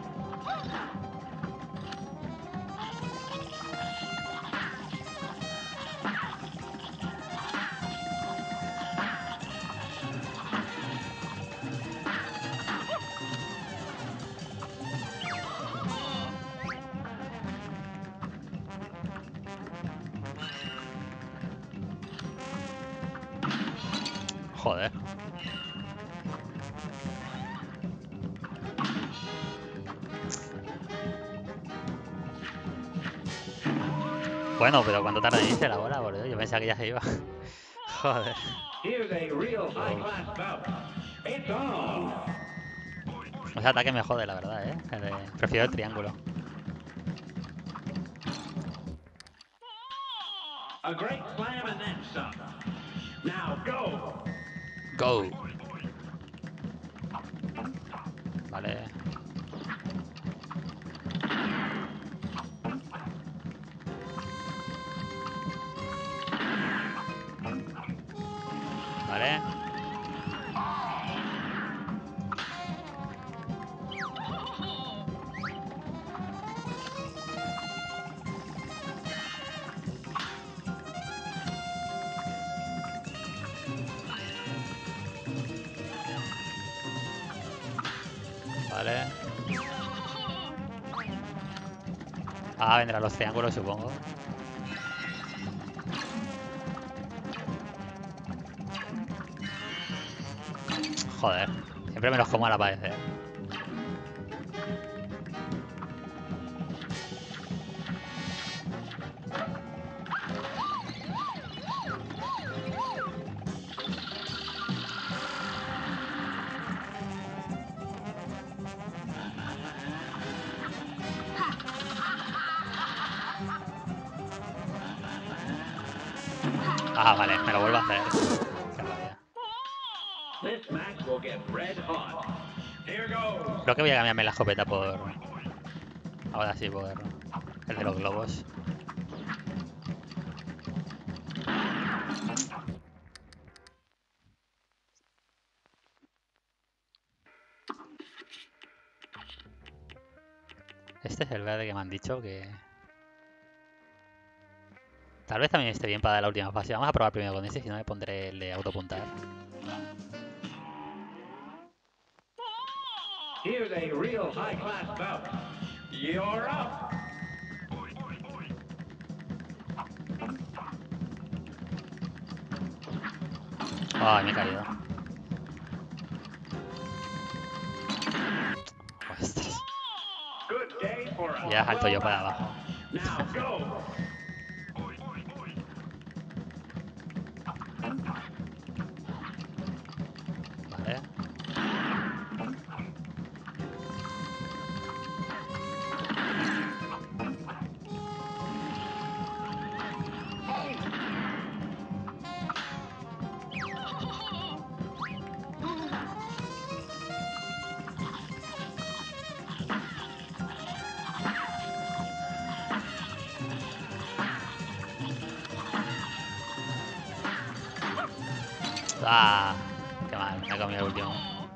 Joder. Bueno, pero ¿cuánto tarda en irse la bola, boludo? Yo pensaba que ya se iba. Joder. Here's a real high-class bout. It's on. Ese ataque me jode, la verdad, ¿eh? Prefiero el triángulo. A great slam and then some. Now go. Go. Vale. Vale. Vale. Ah, vendrán los triángulos, supongo. Joder. Siempre me los como al aparecer. Ah, vale, me lo vuelvo a hacer. Qué rabia. This match will get red hot. Here goes. Creo que voy a cambiarme la escopeta por... Ahora sí, por el de los globos. Este es el verde que me han dicho que... Tal vez también esté bien para la última fase. Vamos a probar primero con este, si no me pondré el de autopuntar. Here's a real high-class bout. You're up. Ay, me he caído. Ostras. Good day for a Ya salto yo para abajo. Now go. Vale. Ah, qué mal, me he comido el último.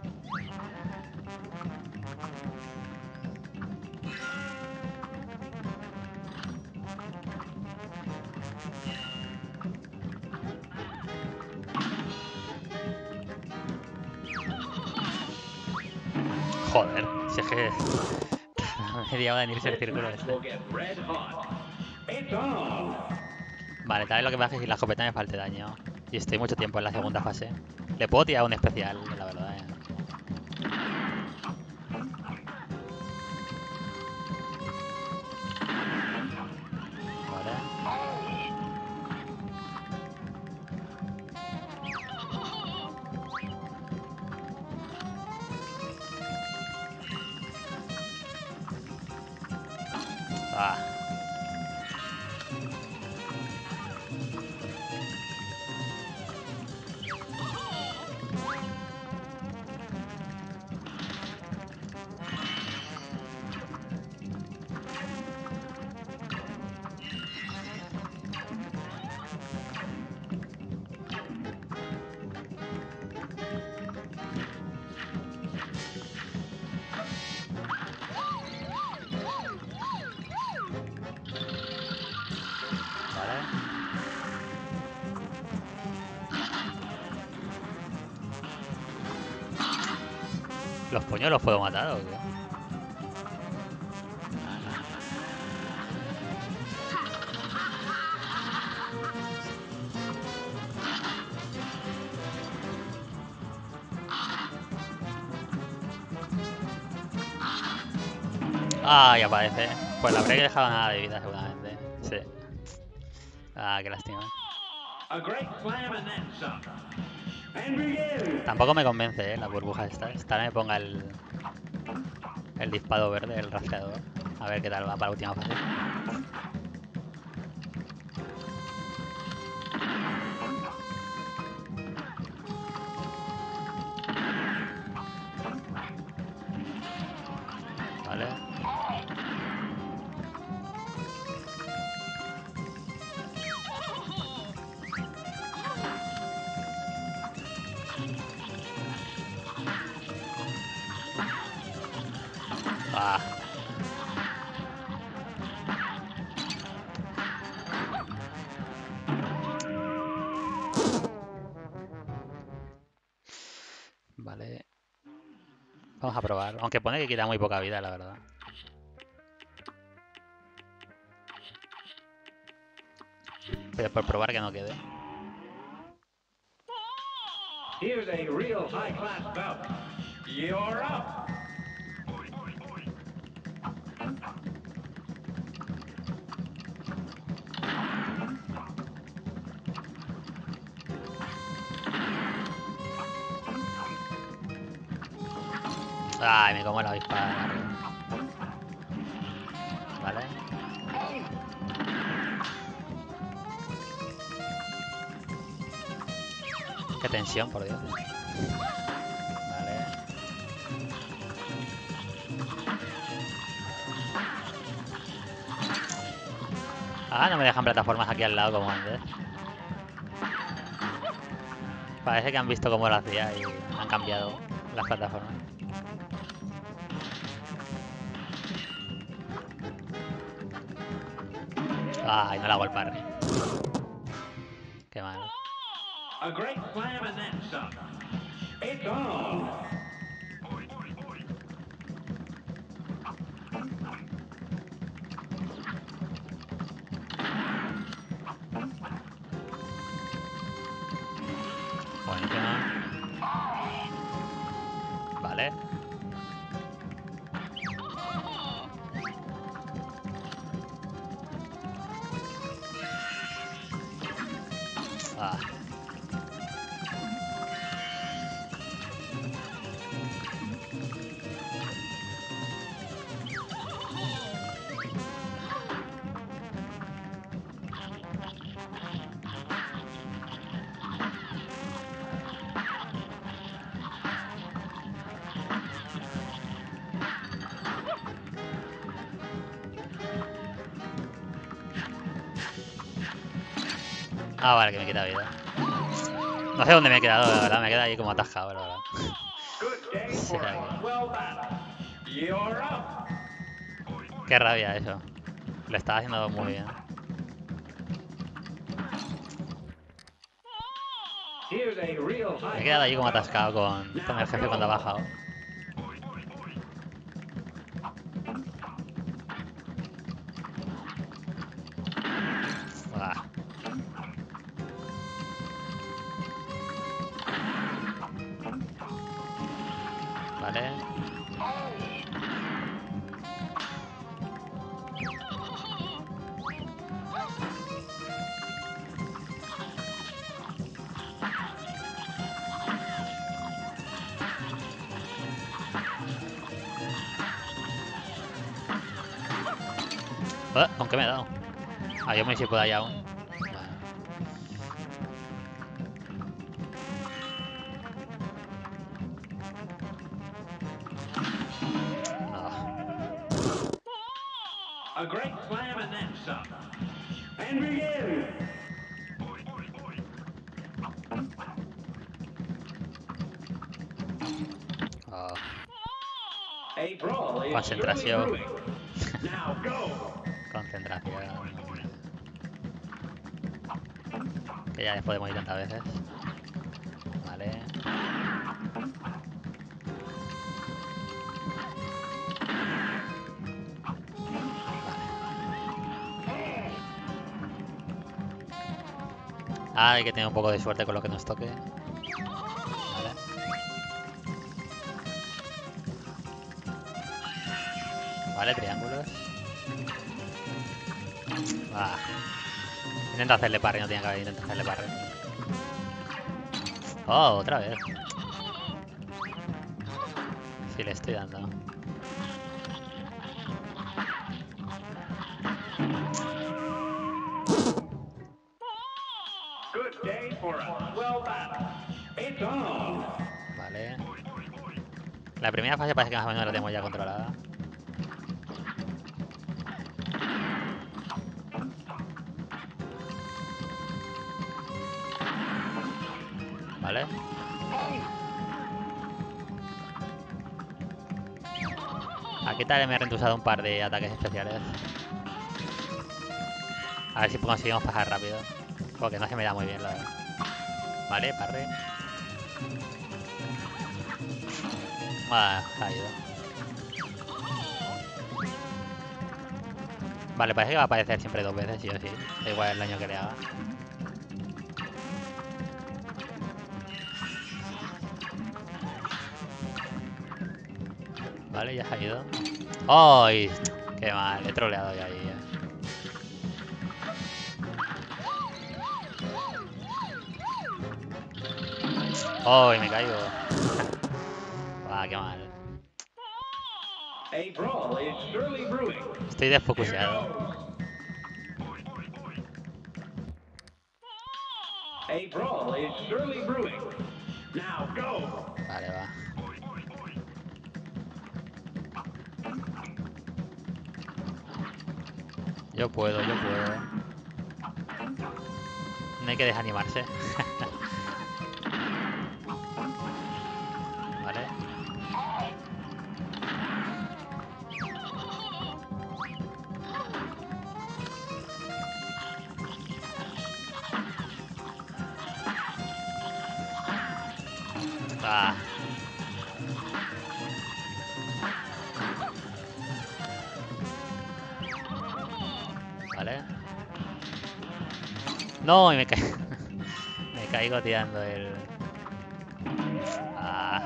Joder, si es que media hora en irse el círculo este. Will get red hot. It's on. Vale, tal vez lo que pasa es que la escopeta me falte daño. Y estoy mucho tiempo en la segunda fase. Le puedo tirar un especial, la verdad. Vale. Ah. Vale. ¿Los puños los puedo matar o qué? Ah, ya aparece. Pues la habré dejado nada de vida seguramente. Sí. Ah, qué lástima. A great slam and then some. And begin. Tampoco me convence, la burbuja esta. Esta me ponga el disparo verde, el rastreador. A ver qué tal va para la última fase. Vale. Ah. Vale. Vamos a probar. Aunque pone que quita muy poca vida, la verdad. Pero por probar que no quede. Here's a real high-class bout. You're up. Ay, me como la avispa. Vale. Qué tensión, por Dios. Vale. Ah, no me dejan plataformas aquí al lado como antes. Parece que han visto cómo lo hacía y han cambiado las plataformas. Ay, no la hago el parry. Qué mal. A great slam and then some. It's on. Buenísima. Vale. Ah. Ah, vale, que me quita vida. No sé dónde me he quedado, la verdad. Me he quedado ahí como atascado, la verdad. Good day Sí, for ahí. a well battled. You're up. Qué rabia eso. Lo estaba haciendo muy bien. Here's a real Me he high quedado ahí como five. atascado con el jefe cuando ha bajado. Buah. Vale. ¿Con qué me he dado? Ah, yo me si puedo allá aún. Bueno. No. A great slam and then some. And begin. Oh. A brawl is Concentración. surely brewing. Now go. Concentración. Que ya después de morir tantas veces. Vale. Ah, hay que tener un poco de suerte con lo que nos toque. Vale. Vale, triángulos. Ah. Intenta hacerle parry, no tenía que haber intentado hacerle parry. Oh, otra vez. Sí, le estoy dando. Good day for a well battled. It's on. Vale. La primera fase parece que más o menos la tenemos ya controlada. Vale. Aquí tal me he reentusado un par de ataques especiales. A ver si conseguimos pasar rápido. Porque no se me da muy bien, la verdad. Vale, parry. Ah, ha ido. Vale, parece que va a aparecer siempre dos veces, sí o sí. Da igual el daño que le haga. Vale, ya se ha ido. ¡Ay! ¡Qué mal! He troleado ya ahí. ¡Ay! Me caigo. ¡Ah, qué mal! A brawl is surely brewing. Estoy desfocuseado. A brawl is surely brewing. Now go. Vale, va. Yo puedo, yo puedo. No hay que desanimarse. Vale. Ah. Vale. No, y me caigo. Me caigo tirando el... Ah.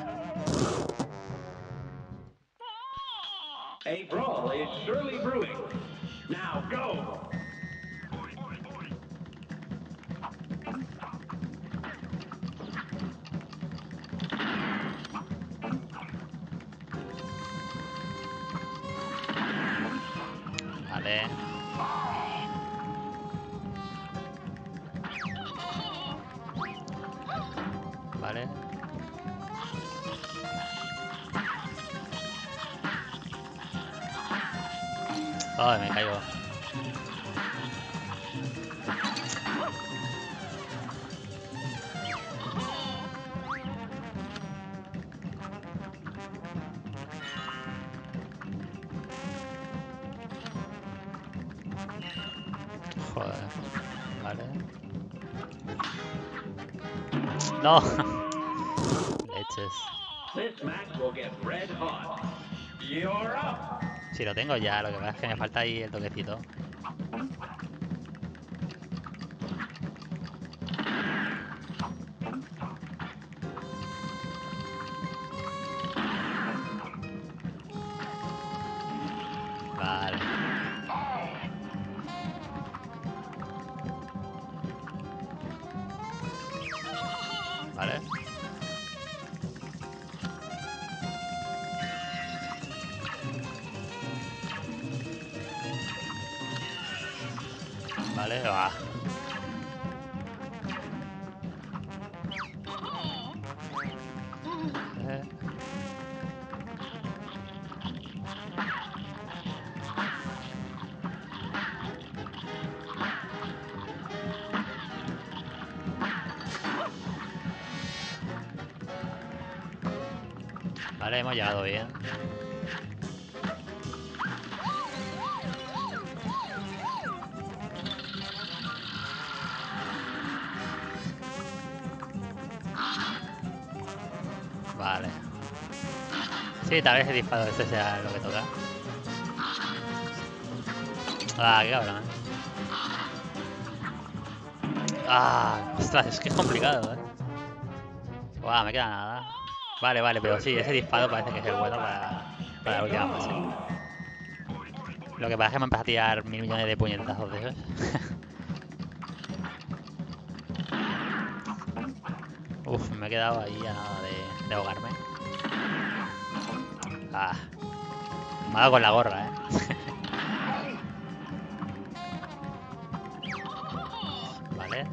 A brawl is surely brewing. Now go. Vale. Vale. Ay, me caigo. Joder. Vale. No. Leches. This match will get red hot. You're up. Si lo tengo ya, lo que pasa es que me falta ahí el toquecito. Vale. Vale. Vale, va. Vale, hemos llegado bien. Vale. Sí, tal vez el disparo este sea lo que toca. Ah, qué cabrón, ostras, es que es complicado, Buah, me queda nada. Vale, vale, pero sí, ese disparo parece que es el bueno para la última fase. Lo que pasa es que me empieza a tirar 1000 millones de puñetazos de esos. Uf, me he quedado ahí a nada de ahogarme. Me ha dado con la gorra, Vale.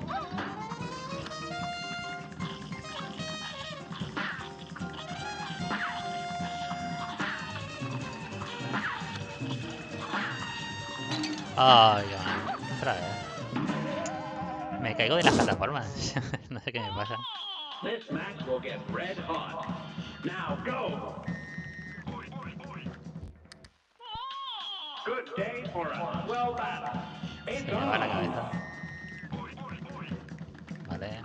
Ay, qué mal. Otra vez. Me caigo de las plataformas. No sé qué me pasa. This match will get red hot. Now go. Good day for us. Well battled. Se me va la cabeza. Vale.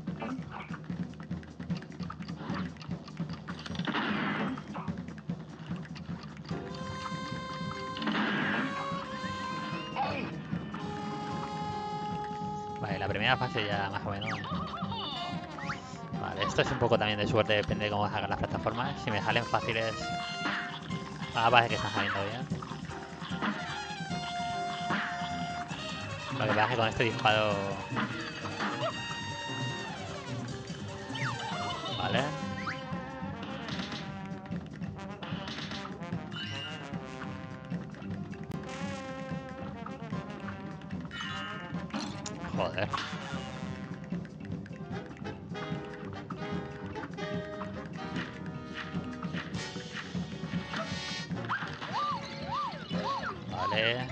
Vale, la primera fase ya más o menos. Vale, esto es un poco también de suerte, depende de cómo salgan las plataformas. Si me salen fáciles, parece que están saliendo bien. Lo que pasa es que con este disparo... Vale. Joder. Vale.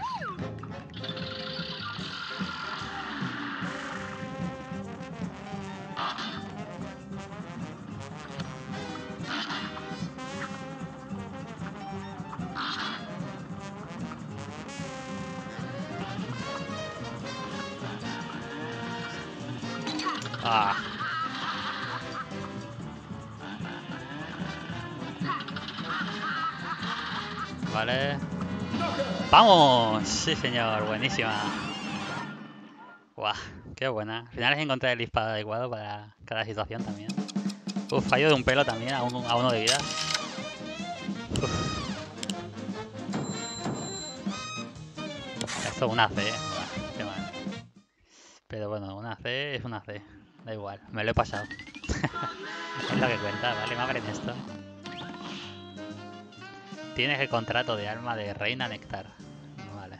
Vale. ¡Vamos! Sí, señor. Buenísima. Guau, qué buena. Al final es encontrar el disparo adecuado para cada situación también. Uf, fallo de un pelo también a uno de vida. Esto es una C. Buah, qué mal. Pero bueno, una C es una C. Da igual, me lo he pasado. Es lo que cuenta, vale, me abren esto. Tienes el contrato de alma de Reina Néctar. Vale.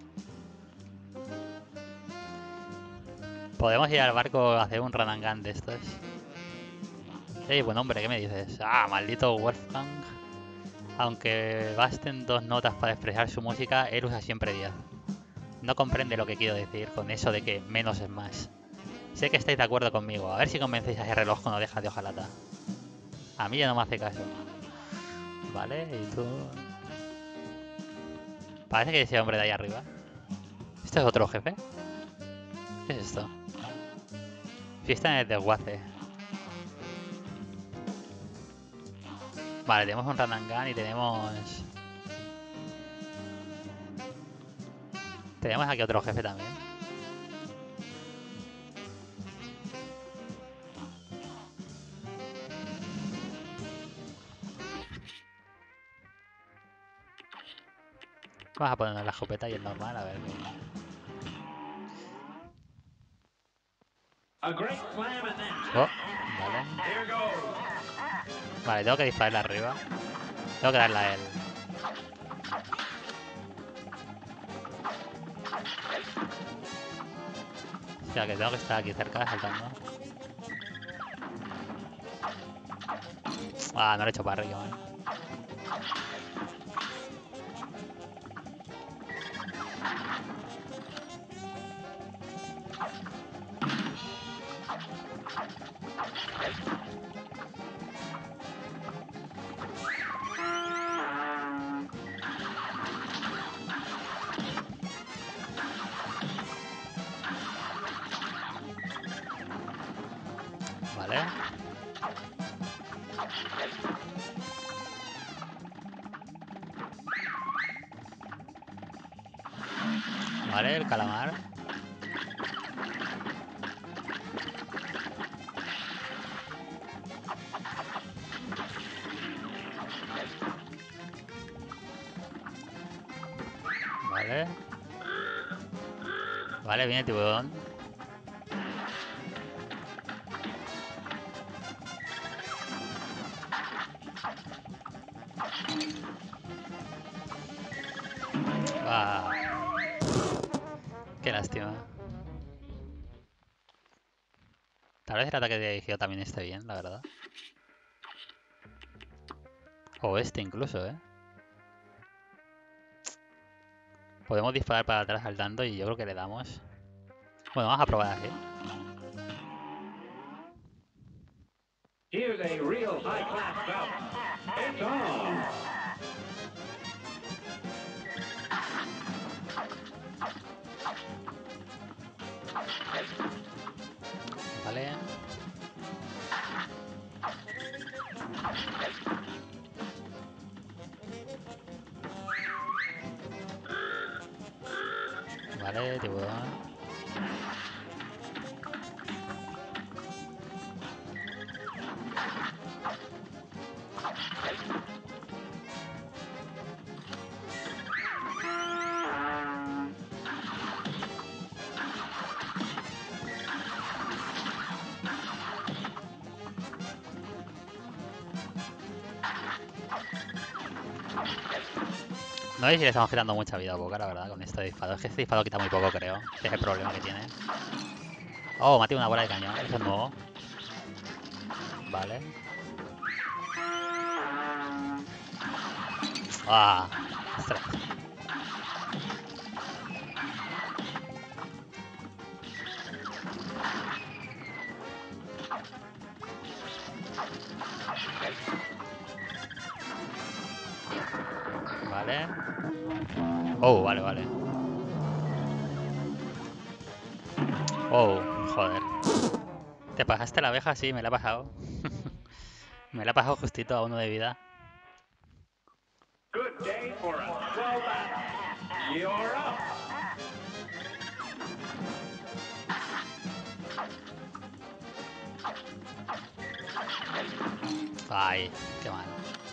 Podemos ir al barco a hacer un run and gun de estos. Buen hombre, ¿qué me dices? Maldito Wolfgang. Aunque basten 2 notas para expresar su música, él usa siempre 10. No comprende lo que quiero decir con eso de que menos es más. Sé que estáis de acuerdo conmigo. A ver si convencéis a ese reloj con orejas de hojalata. A mí ya no me hace caso. Vale, y tú... Parece que ese hombre de ahí arriba. ¿Este es otro jefe? ¿Qué es esto? Fiesta en el desguace. Vale, tenemos un Randangan y tenemos... Tenemos aquí otro jefe también. Vamos a ponernos la escopeta y el normal, a ver. Oh, vale. Vale, tengo que dispararle arriba. Tengo que darle a él. O sea, que tengo que estar aquí cerca saltando. Ah, no le he hecho para arriba, Vale. Vale, el calamar. Vale. Vale, viene el tiburón. Ah, qué lástima. Tal vez el ataque de dirigido también esté bien, la verdad. O este incluso, ¿eh? Podemos disparar para atrás saltando y yo creo que le damos. Bueno, vamos a probar así. Here's a real high-class bout. It's on. Vale. Vale, tiburón. No sé si le estamos quitando mucha vida a Boca, la verdad, con este disparo. Es que este disparo quita muy poco, creo. Ese es el problema que tiene. Oh, maté una bola de cañón. Eso es nuevo. Vale. Ah, ostras. Vale. Oh, vale, vale. Oh, joder. ¿Te pasaste la abeja? Sí, me la he pasado. Me la he pasado justito a uno de vida. Good day for a swell battle. You're up. Ay, qué mal.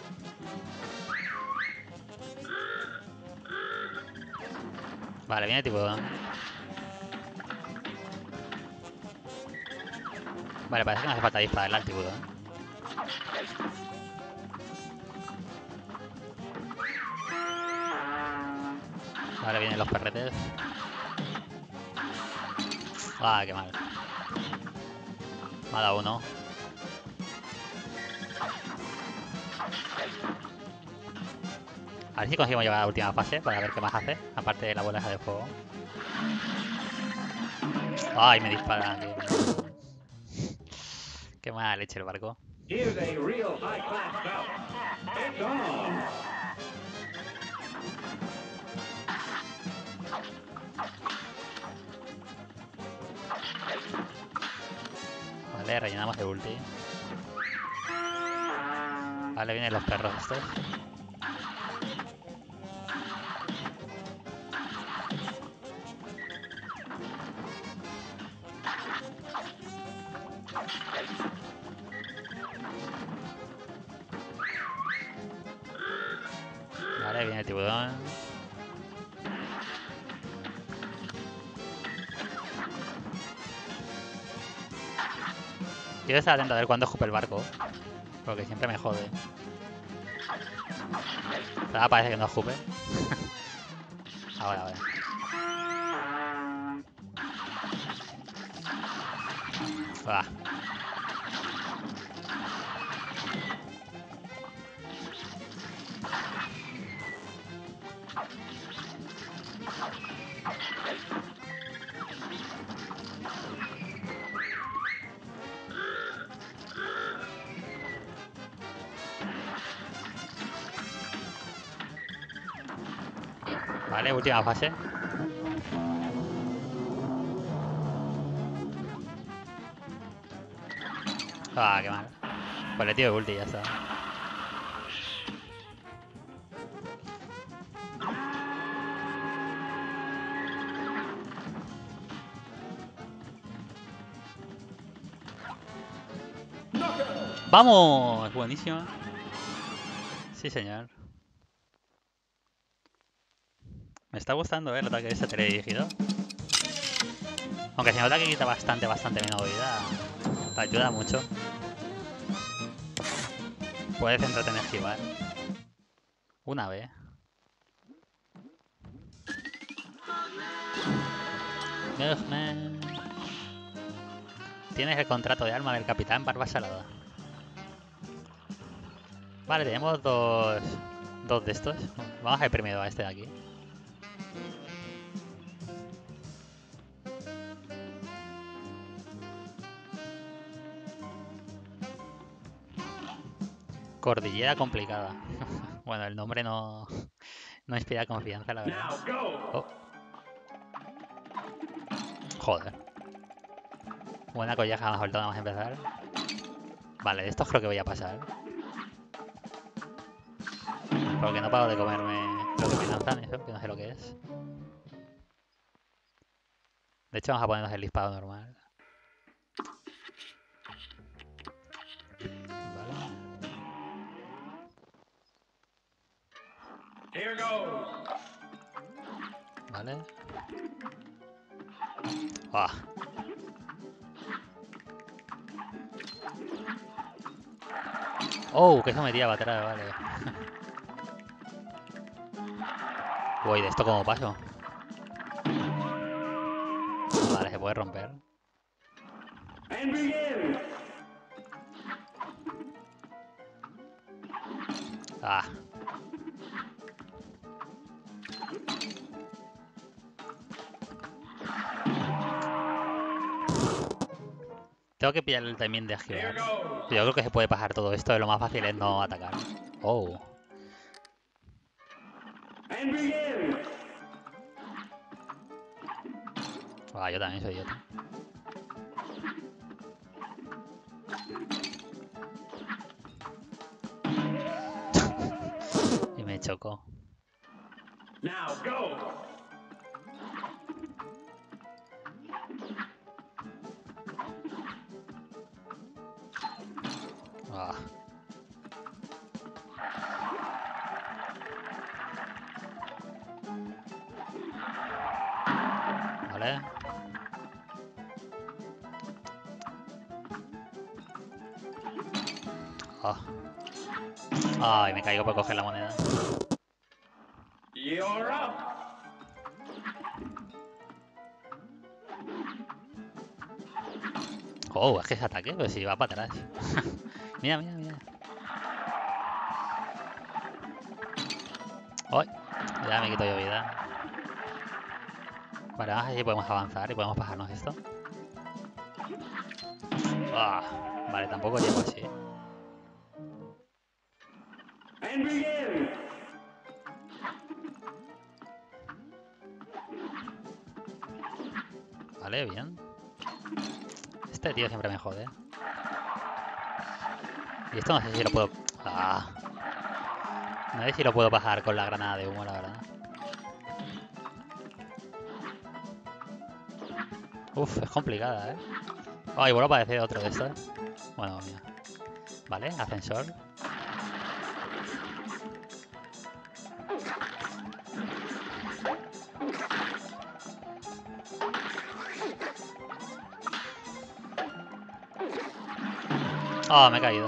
Vale, viene tiburón. Vale, parece que no hace falta dispararle al tiburón. Vale, vienen los perretes. Ah, qué mal. Me ha dado uno. A ver si conseguimos llegar a la última fase para ver qué más hace, aparte de la bola esa de fuego. Ay, me disparan, tío. Qué mala leche el barco. Here's a real high-class bout. It's on. rellenamos el ulti. Vale, vienen los perros estos. Vale, viene el tiburón. Quiero estar atento a ver cuándo escupe el barco, porque siempre me jode. Ahora parece que no escupe. Ahora, ahora. Ah. Vale, última fase. Ah, qué mal. Pues le tiro de ulti y ya está. ¡Vamos! Buenísimo. Sí, señor. Me está gustando, el ataque de ese teledirigido. Aunque se nota que quita bastante menos vida. Te ayuda mucho. Puedes centrarte en esquivar. Una vez. Ugh, tienes el contrato de arma del Capitán Barba Salada. Vale, tenemos dos de estos. Vamos a ir primero a este de aquí. Cordillera complicada. Bueno, el nombre no inspira confianza, la verdad. Oh. Joder. Buena colleja, más falta, vamos a empezar. Vale, de estos creo que voy a pasar. Porque no paro de comerme lo que me lanzan, eso, que no sé lo que es. De hecho, vamos a ponernos el disparo normal. Vale. Ah. Oh, que sometida para atrás, vale. Uy, ¿de esto cómo paso? Vale, se puede romper. Ah. Tengo que pillar el timing de esquivar. Yo creo que se puede pasar todo esto, y lo más fácil es no atacar. Oh. Ah, yo también soy idiota. Y me chocó. Ah. Vale. Ah. Ay, me caigo por coger la moneda. Oh, es que ese ataque, pues si va para atrás. Mira, mira, mira. ¡Ay! Ya me quito yo vida. Vale, vamos a ver si podemos avanzar y podemos pasarnos esto. Ah, vale, tampoco llego así. Vale, bien. Este tío siempre me jode. Y esto no sé si lo puedo... Ah. No sé si lo puedo bajar con la granada de humo, la verdad. Uf, es complicada, ¿eh? Oh, y vuelvo a aparecer otro de estos. Bueno, mira. Vale, ascensor. Oh, me he caído.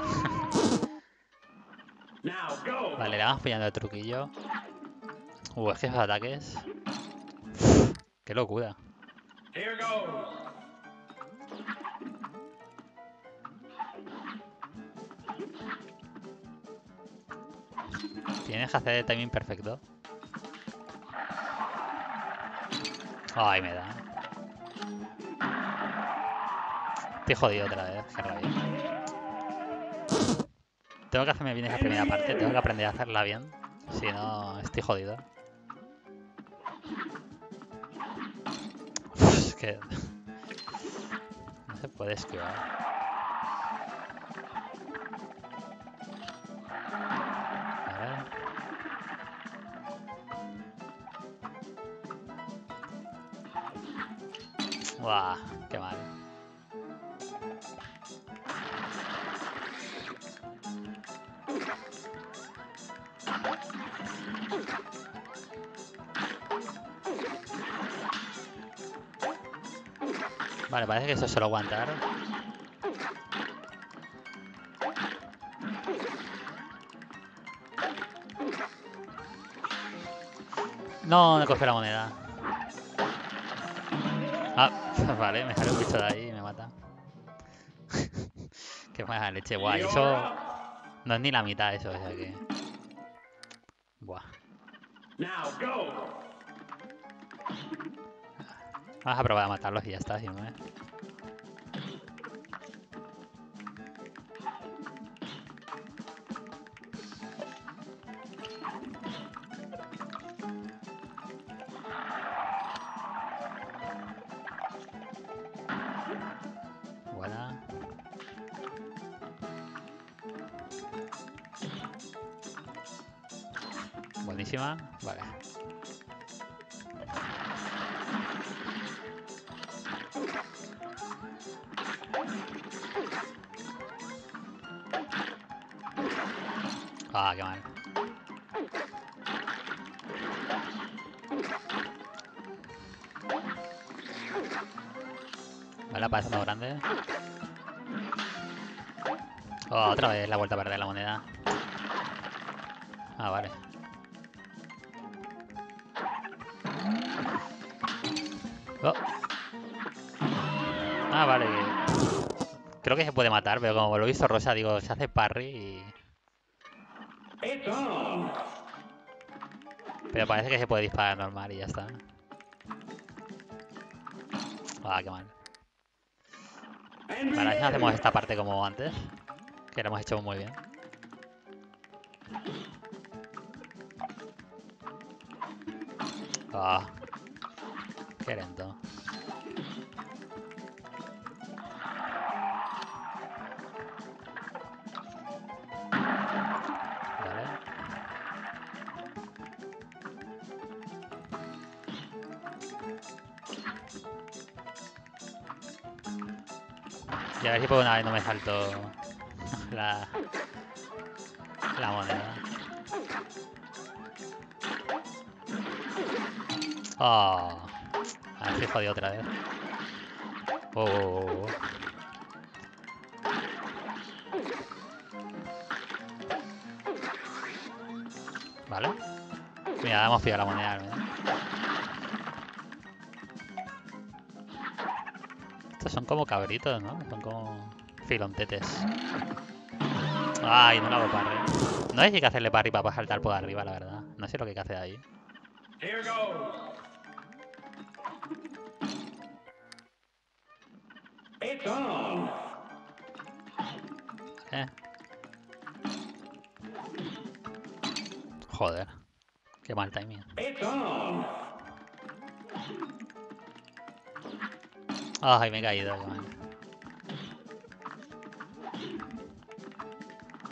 Now go. Vale, le vamos pillando el truquillo. Es que esos ataques... Qué locura. Here goes. Tienes que hacer el timing perfecto. Ay, me da. Estoy jodido otra vez, qué rabia. Tengo que hacerme bien esa primera parte, tengo que aprender a hacerla bien. Si no, estoy jodido. Es que... No se puede esquivar. Vale. Buah, qué mal. Vale, parece que eso es solo aguantar. No, no cogió la moneda. Ah, vale, me sale un bicho de ahí y me mata. Qué mala leche, guay. You're Eso up. no es ni la mitad, eso, o sea que... Buah. Now go. Vamos a probar a matarlos y ya está, si no, ¿eh? Buena. Buenísima. Vale. Ah, qué mal. Vale, aparece uno grande. Oh, otra vez la vuelta a perder la moneda. Ah, vale. Oh. Ah, vale. Creo que se puede matar, pero como lo he visto rosa, digo, se hace parry y... It's on. Pero parece que se puede disparar normal y ya está. Ah, qué mal. And Vale, a ver si no hacemos begin. esta parte como antes. Que lo hemos hecho muy bien. Ah, qué lento. Vale. Y a ver si por una vez no me salto la, la moneda. Oh, a ver si jodido otra vez. Oh. Vale. Mira, hemos pillado la moneda. Mira. Estos son como cabritos, ¿no? Son como filontetes. Ay, no lo hago parry. No sé si hay que hacerle parry para saltar por arriba, la verdad. No sé lo que hay que hacer ahí. Here goes. It's on. Eh. Joder. Qué mal timing. It's on. Ay, me he caído, qué mal.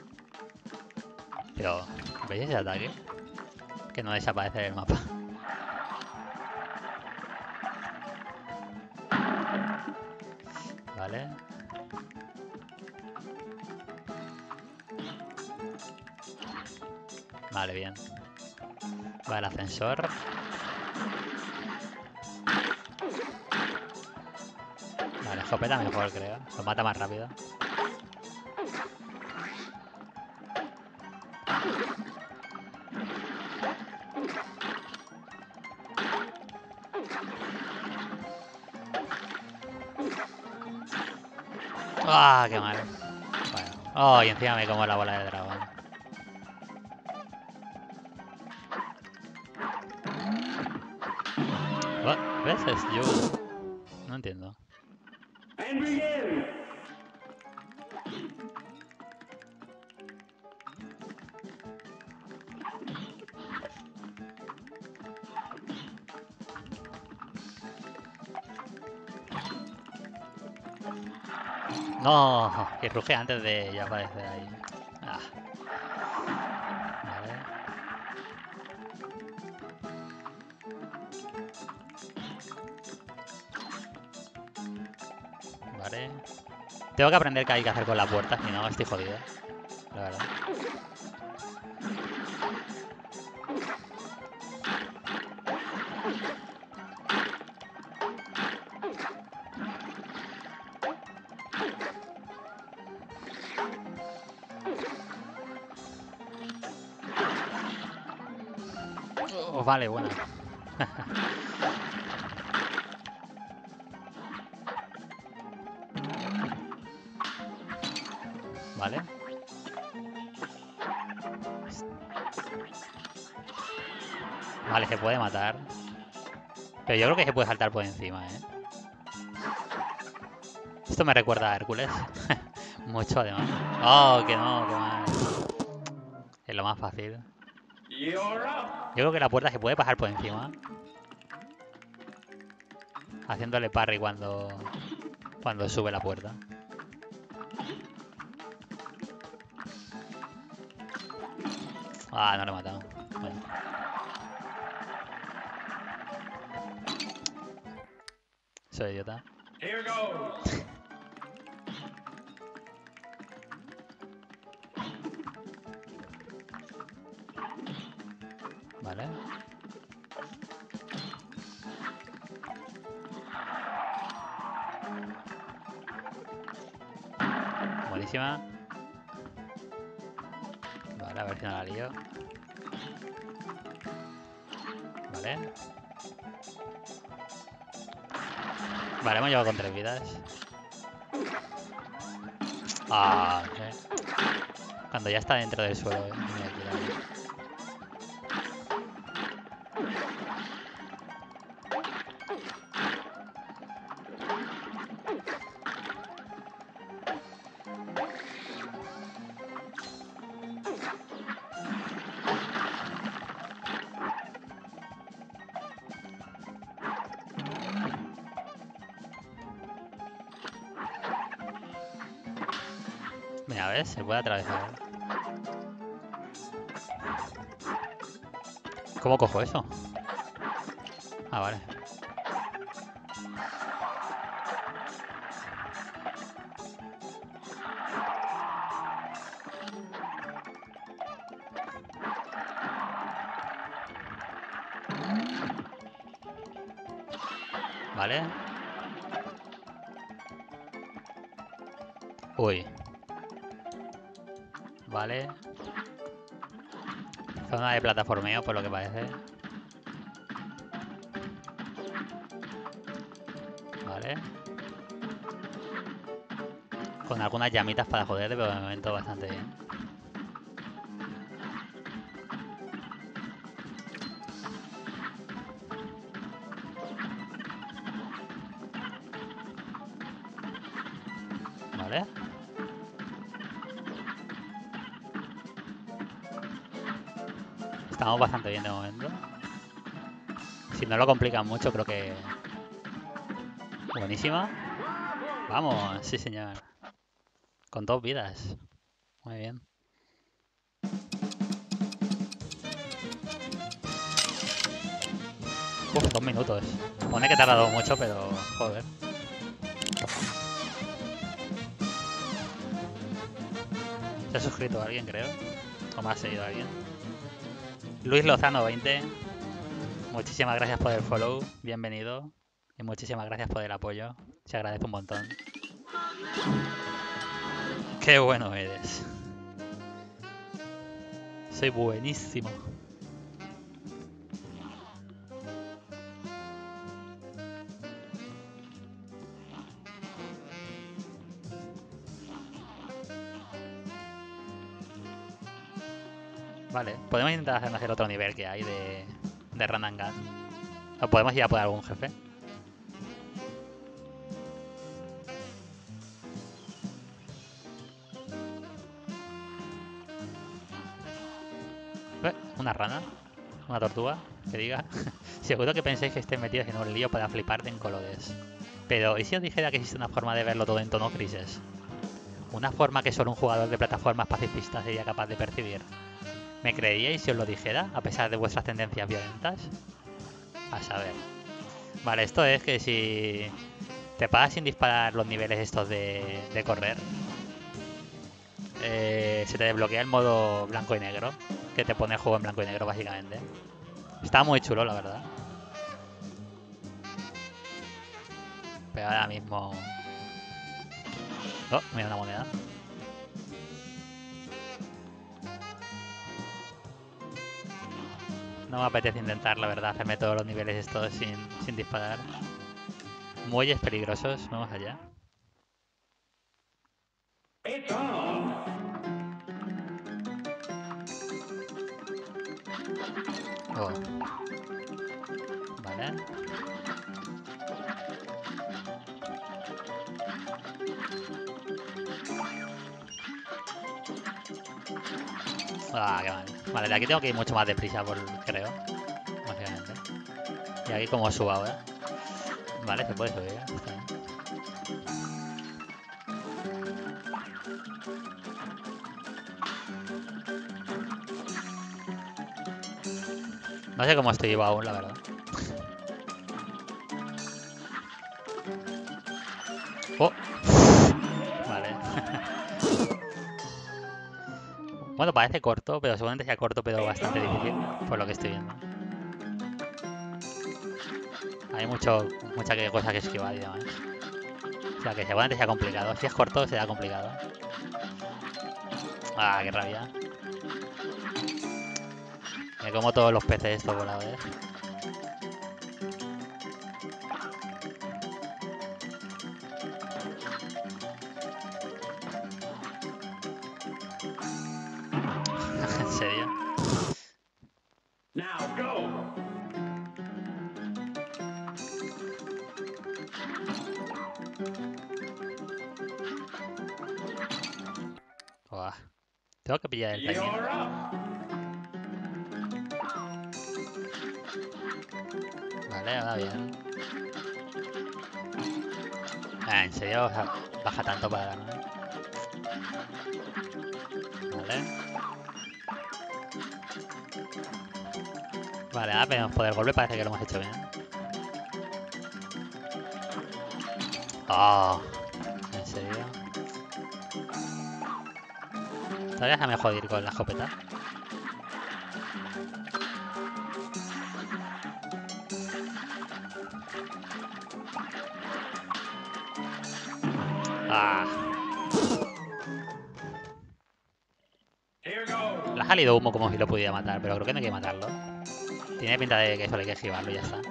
Pero, ¿veis ese ataque? Que no desaparece del mapa. Vale. Vale, bien. Va el ascensor. Vale, escopeta mejor, creo. Lo mata más rápido. ¡Ah, qué mal! Bueno. Oh, y encima me como la bola de dragón. ¿Ves? Es yo. No entiendo. No, que ruge antes de ya aparecer ahí. Ah. Vale. Vale. Tengo que aprender qué hay que hacer con la puerta, si no estoy jodido. La verdad. Oh, vale, buena. Vale. Vale, se puede matar. Pero yo creo que se puede saltar por encima, ¿eh? Esto me recuerda a Hércules. Mucho, además. Oh, que no, que mal. Es lo más fácil. Yo creo que la puerta se puede pasar por encima. Haciéndole parry cuando sube la puerta. Ah, no lo he matado. Bueno. Soy idiota. Vale. Buenísima. Vale, a ver si no la lío. Vale. Vale, hemos llegado con 3 vidas. Ah, no sé. Cuando ya está dentro del suelo, Mira, ¿ves? Se puede atravesar. ¿Cómo cojo eso? Ah, vale. Vale. Uy. Vale. Zona de plataformeo, por lo que parece. Vale. Con algunas llamitas para joder, pero de momento bastante bien. Vale. Estamos bastante bien de momento. Si no lo complican mucho, creo que... Buenísima. Vamos, sí señor. Con 2 vidas. Muy bien. Uf, 2 minutos. Pone que he tardado mucho, pero joder. Se ha suscrito alguien, creo. O me ha seguido alguien. Luis Lozano 20. Muchísimas gracias por el follow. Bienvenido. Y muchísimas gracias por el apoyo. Se agradece un montón. Qué bueno eres. Soy buenísimo. Vale, podemos intentar hacer otro nivel que hay de Run and Gun. O podemos ir a por algún jefe. Una rana. Una tortuga, que diga. Seguro que pensáis que estéis metidos en un lío para fliparte en colores. Pero, ¿y si os dijera que existe una forma de verlo todo en tonos grises? Una forma que solo un jugador de plataformas pacifistas sería capaz de percibir. ¿Me creeríais si os lo dijera, a pesar de vuestras tendencias violentas? A saber. Vale, esto es que si te paras sin disparar los niveles estos de correr, se te desbloquea el modo blanco y negro, que te pone el juego en blanco y negro básicamente. Está muy chulo, la verdad. Pero ahora mismo... Oh, mira una moneda. No me apetece intentar, la verdad, hacerme todos los niveles estos sin disparar. Muelles peligrosos, vamos allá. Oh. Vale. Ah, qué mal. Vale, de aquí tengo que ir mucho más deprisa, creo. Básicamente. Y aquí como subo ahora. Vale, se puede subir, está bien. No sé cómo estoy vivo aún, la verdad. Oh. Vale. Bueno, parece corto, pero seguramente sea corto, pero bastante difícil, por lo que estoy viendo. Hay muchas cosas que esquivar y demás. O sea, que seguramente sea complicado. Si es corto, será complicado. Ah, qué rabia. Me como todos los peces estos voladores. ¿En serio? Now go. Buah. Tengo que pillar el timing. You're up. Vale, ahora bien. Ah, ¿en serio? O sea, baja tanto para ganar. Vale. Vale, ahora tenemos poder golpe, parece que lo hemos hecho bien. Oh, ¿en serio? Todavía déjame joder con la escopeta. Ah. Here goes. Le ha salido humo como si lo pudiera matar, pero creo que no hay que matarlo. Tiene pinta de que solo hay que esquivarlo y ya está.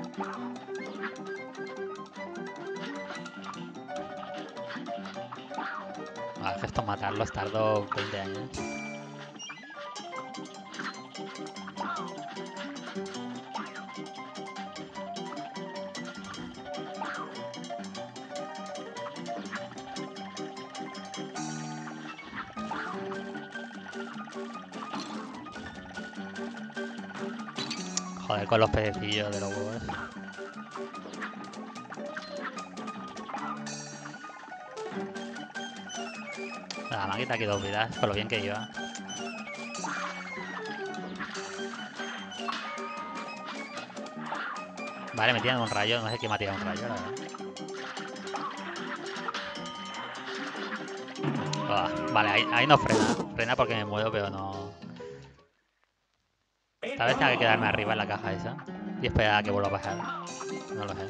Ah, es esto matarlos tardó 20 años. Joder, con los pececillos de los huevos. Nada, me ha quitado aquí 2 vidas, con lo bien que iba. Vale, me tiran un rayo. No sé quién me ha tirado un rayo, la verdad. Vale, ahí no frena. Frena porque me muevo, pero no... Tal vez tenga que quedarme arriba en la caja esa. Y esperar a que vuelva a pasar. No lo sé.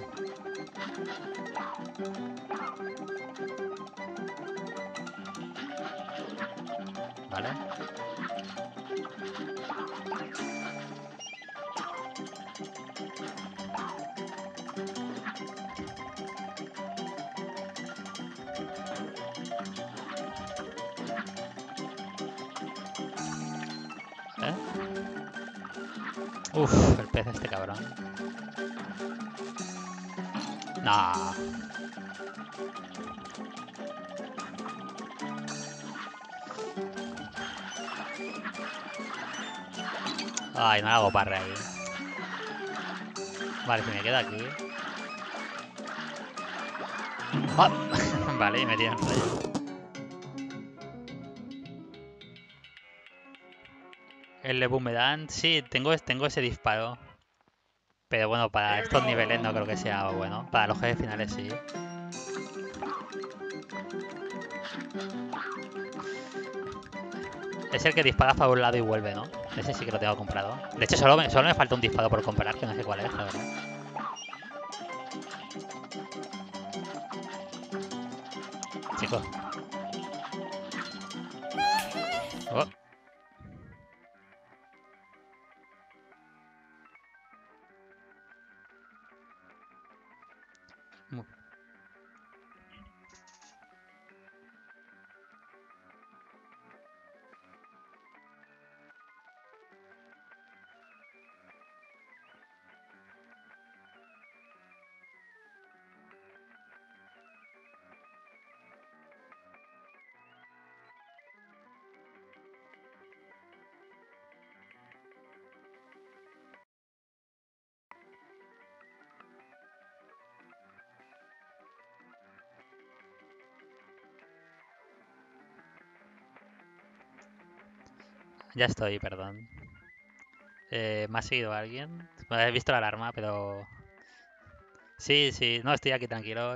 Vale. Uf, el pez este cabrón. No. Ay, no le hago parre ahí. Vale, si me quedo aquí. ¡Ah! Vale, y me tiran rayo. El de Boomerang, sí, tengo ese disparo. Pero bueno, para estos niveles no creo que sea bueno. Para los jefes finales sí. Es el que dispara para un lado y vuelve, ¿no? Ese sí que lo tengo comprado. De hecho, solo me falta un disparo por comprar, que no sé cuál es, la verdad. Chicos. Oh. Ya estoy, perdón. ¿Me ha seguido alguien? He visto la alarma, pero... Sí, sí, no, estoy aquí tranquilo.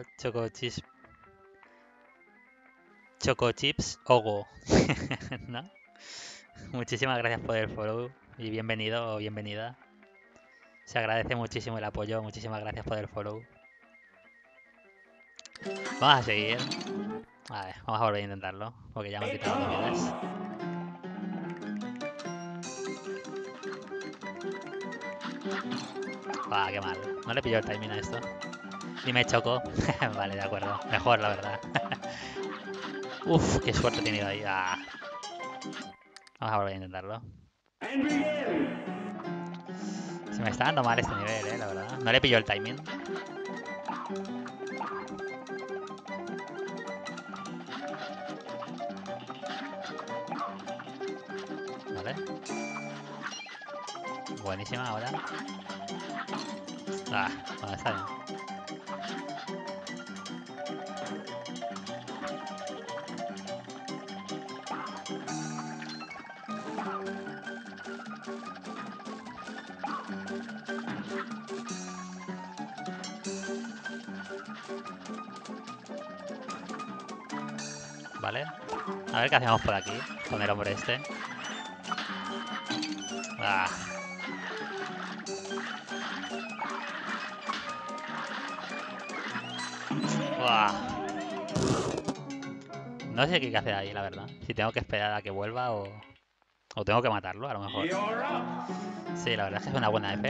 Choco Chips Ogo. ¿No? Muchísimas gracias por el follow y bienvenido o bienvenida. Se agradece muchísimo el apoyo, muchísimas gracias por el follow. Vamos a seguir. Vale, vamos a volver a intentarlo, porque ya me han quitado dos vidas. Qué mal. No le pillo el timing a esto. Y me choco. Vale, de acuerdo. Mejor, la verdad. Uf, qué suerte he tenido ahí. Vamos a volver a intentarlo. Se me está dando mal este nivel, la verdad. No le pillo el timing. Vale. Buenísima ahora. Bueno, está bien. Vale. A ver qué hacemos por aquí con el hombre este. No sé qué hay que hacer ahí, la verdad. Si tengo que esperar a que vuelva o tengo que matarlo, a lo mejor. Sí, la verdad es que es una buena F.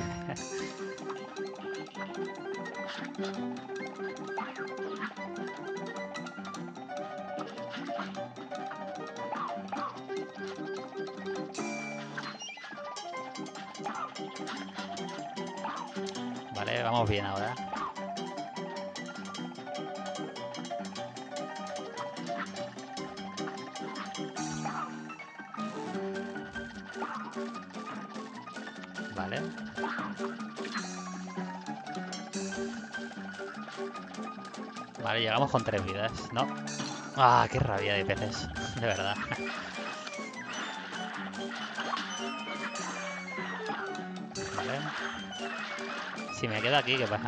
Vale, vamos bien ahora. Vale. Vale, llegamos con 3 vidas, ¿no? Qué rabia de peces, de verdad. Vale. Si me quedo aquí, ¿qué pasa?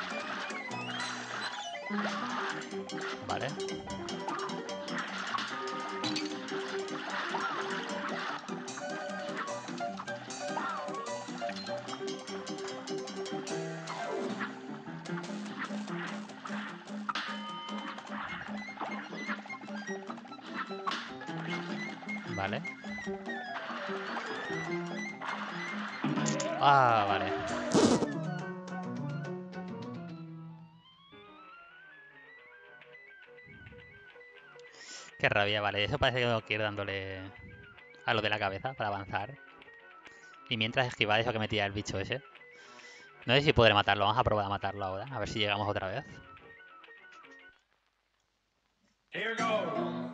Vale. Vale. Ah, vale. Qué rabia, vale. Eso parece que tengo que ir dándole a lo de la cabeza para avanzar. Y mientras esquivar eso que me tira el bicho ese. No sé si podré matarlo. Vamos a probar a matarlo ahora. A ver si llegamos otra vez. Here goes.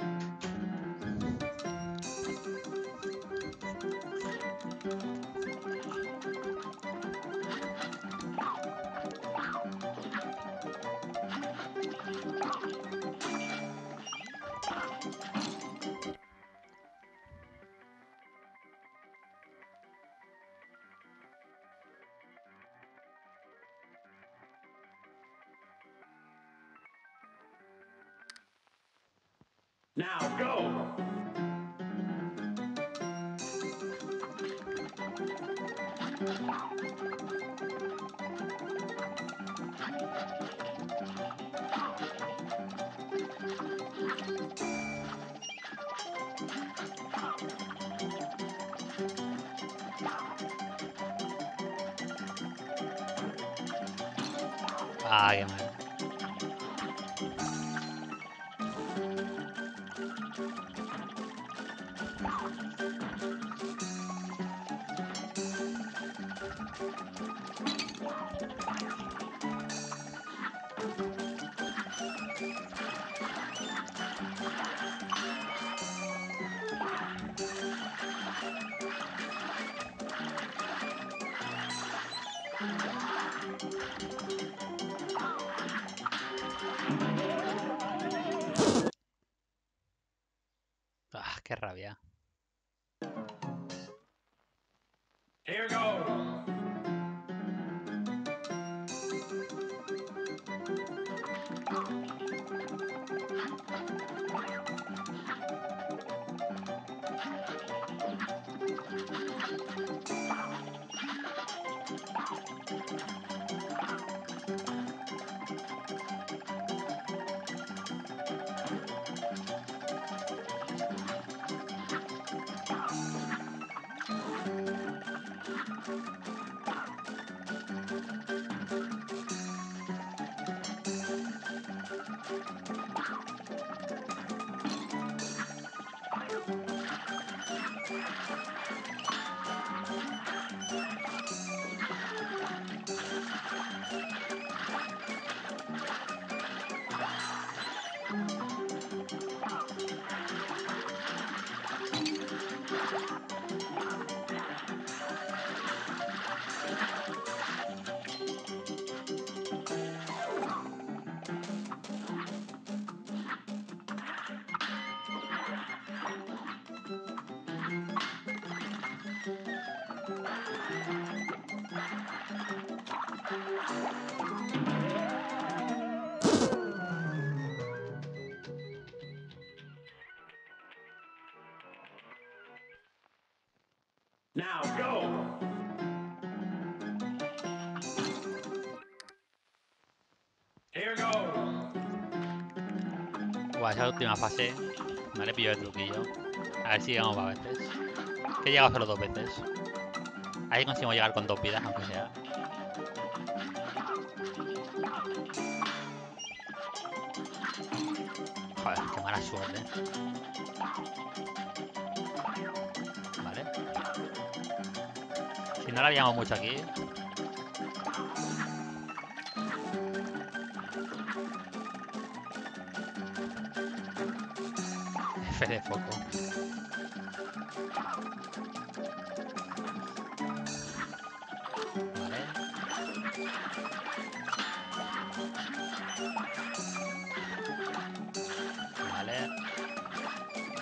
Now go. Ah, qué mal. Ah, qué rabia. Here goes. Now go. Here goes. Buah, esa última fase no le pillo el truquillo. A ver si llegamos más veces. Que he llegado solo 2 veces. A ver si conseguimos llegar con 2 vidas, aunque sea. Joder, qué mala suerte. Vale. Si no la liamos mucho aquí. F de foco. Vale. Vale.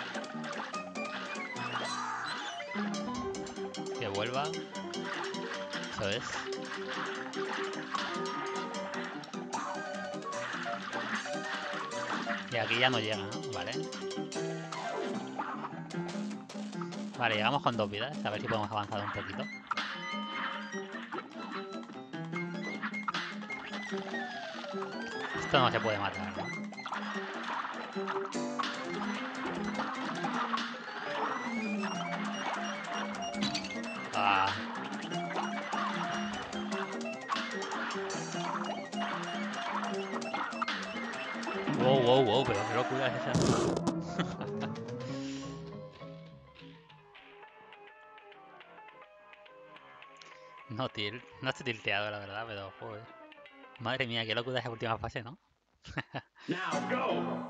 Que vuelva. Eso es. Y aquí ya no llega, ¿no? Vale. Vale, llegamos con 2 vidas. A ver si podemos avanzar un poquito. Esto no se puede matar, ¿no? Ah. Wow, wow, wow, pero qué locura es esa. No, no estoy tilteado, la verdad, pero joder. Madre mía, qué locura esa última fase, ¿no? Now go!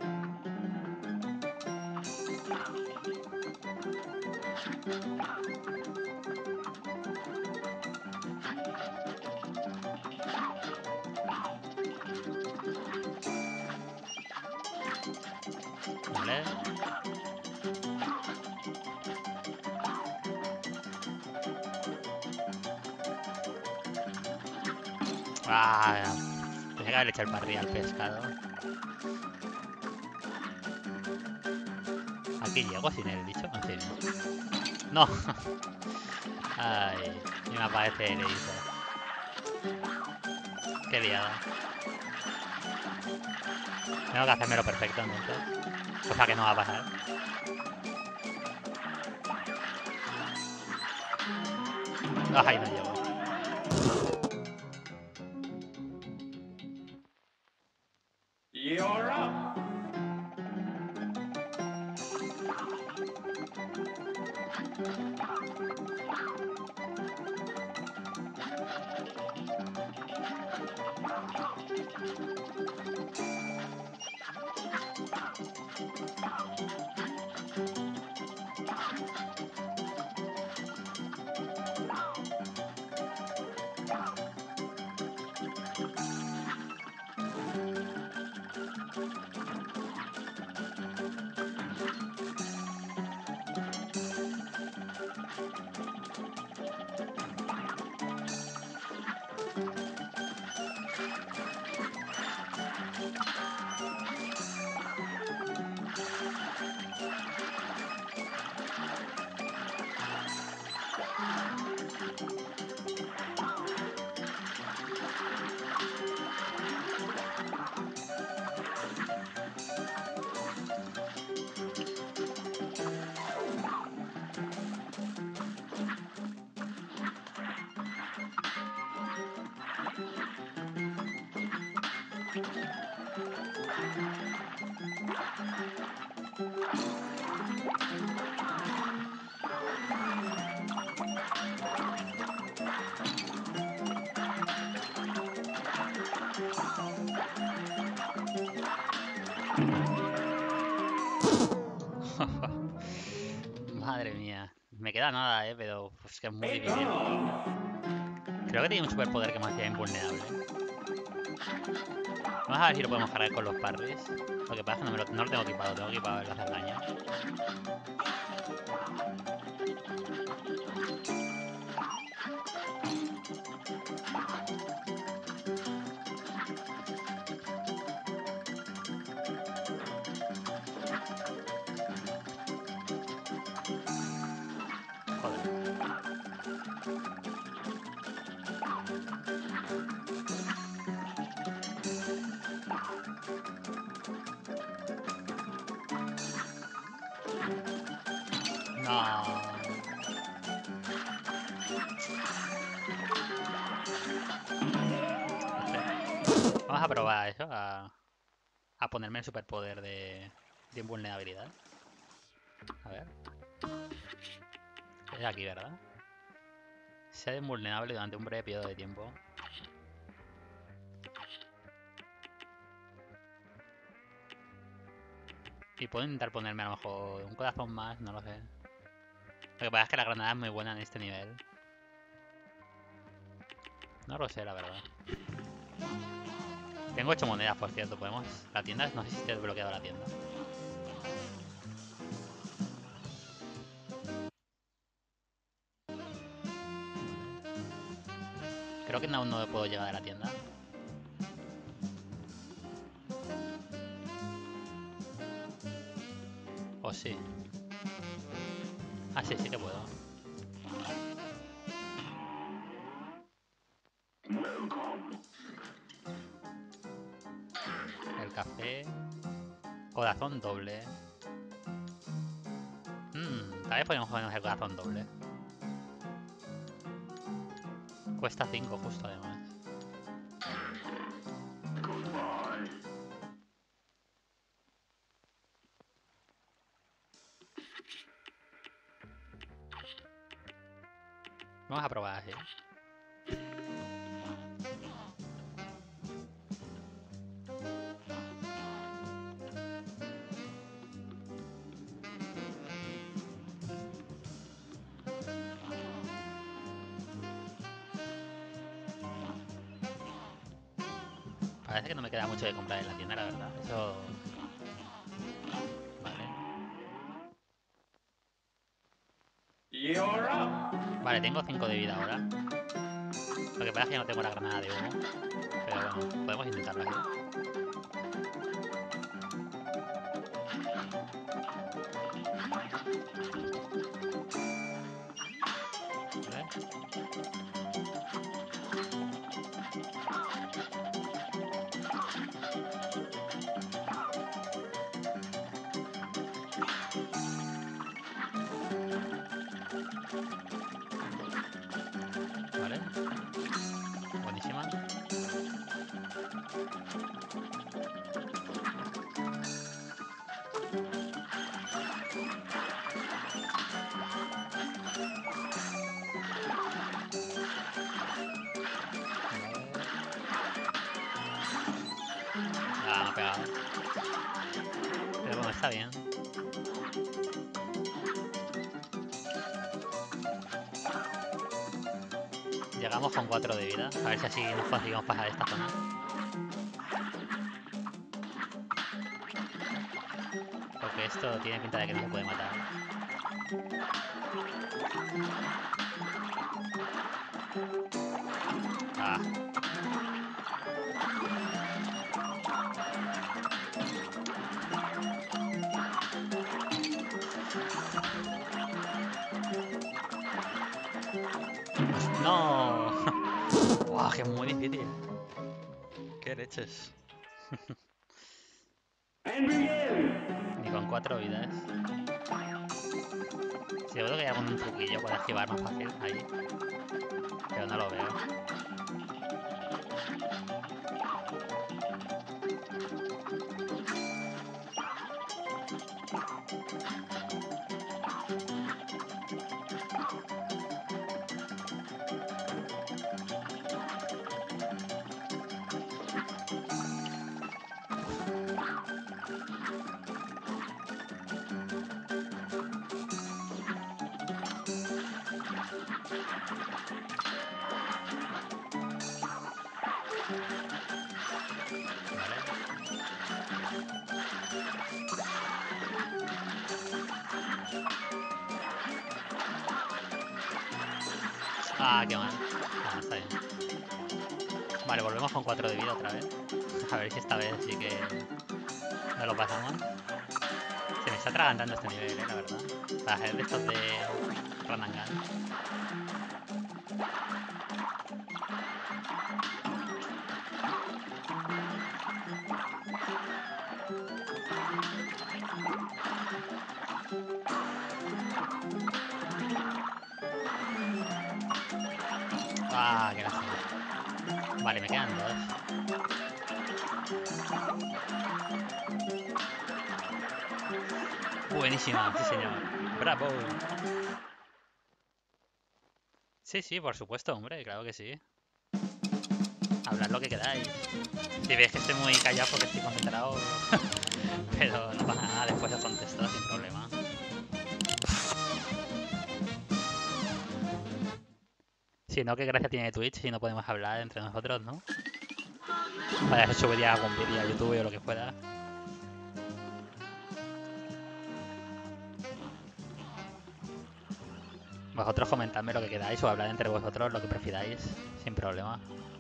Vale. Ah, tenía que haber hecho el parry al pescado. Aquí llego sin el bicho. En fin. No. Ay, y me aparece el editor. Qué liada. Tengo que hacérmelo perfecto entonces. Cosa que no va a pasar. Ay, no llego. You're up! Madre mía. Me queda nada, pero es que es muy Be difícil. gone! Creo que tiene un superpoder que me hacía invulnerable. Vamos a ver si lo podemos cargar con los parries. Lo que pasa es que no lo tengo tengo equipado el hacer daño. Joder. No. Vamos a probar eso, a ponerme el superpoder de invulnerabilidad. A ver. Es aquí, ¿verdad? Ser invulnerable durante un breve periodo de tiempo. Y puedo intentar ponerme a lo mejor un corazón más, no lo sé. Lo que pasa es que la granada es muy buena en este nivel. No lo sé, la verdad. Tengo 8 monedas, por cierto. Podemos... La tienda, no sé si te he desbloqueado la tienda. Creo que aún no puedo llegar a la tienda. ¿O sí? Ah, sí, sí que puedo. El café. Corazón doble. Tal vez podemos ponernos el corazón doble. Cuesta 5 justo además. Vamos a probar así. Parece que no me queda mucho de comprar en la tienda, la verdad. Eso... Vale. Vale, tengo 5 de vida ahora. Lo que pasa es que ya no tengo la granada de humo. Pero bueno, podemos intentarlo aquí. Vale. Buenísima. Ah, me ha pegado. Pero bueno, está bien. Llegamos con 4 de vida. A ver si así nos conseguimos pasar esta zona. Porque esto tiene pinta de que no se puede matar. Ah. ¡No! ¡Wow! Que es muy difícil. ¡Qué leches! Ni con 4 vidas. Seguro que hay algún truquillo para esquivar más fácil ahí. Pero no lo veo. Ah, qué mal. Ah, está bien. Vale, volvemos con 4 de vida otra vez. A ver si esta vez sí que no lo pasamos. Se me está atragantando este nivel, la verdad. Para hacer de estos de Run and Gun. Ah, qué lástima. Vale, me quedan 2. Buenísima, sí señor. ¡Bravo! Sí, sí, por supuesto, hombre, claro que sí. Hablad lo que queráis. Si veis que estoy muy callado porque estoy concentrado, pero no pasa nada, después os contesto sin problema. Si no, ¿qué gracia tiene Twitch si no podemos hablar entre nosotros, no? Vaya, se subiría algún vídeo a YouTube o lo que fuera. Vosotros comentadme lo que queráis o hablad entre vosotros lo que prefiráis, sin problema.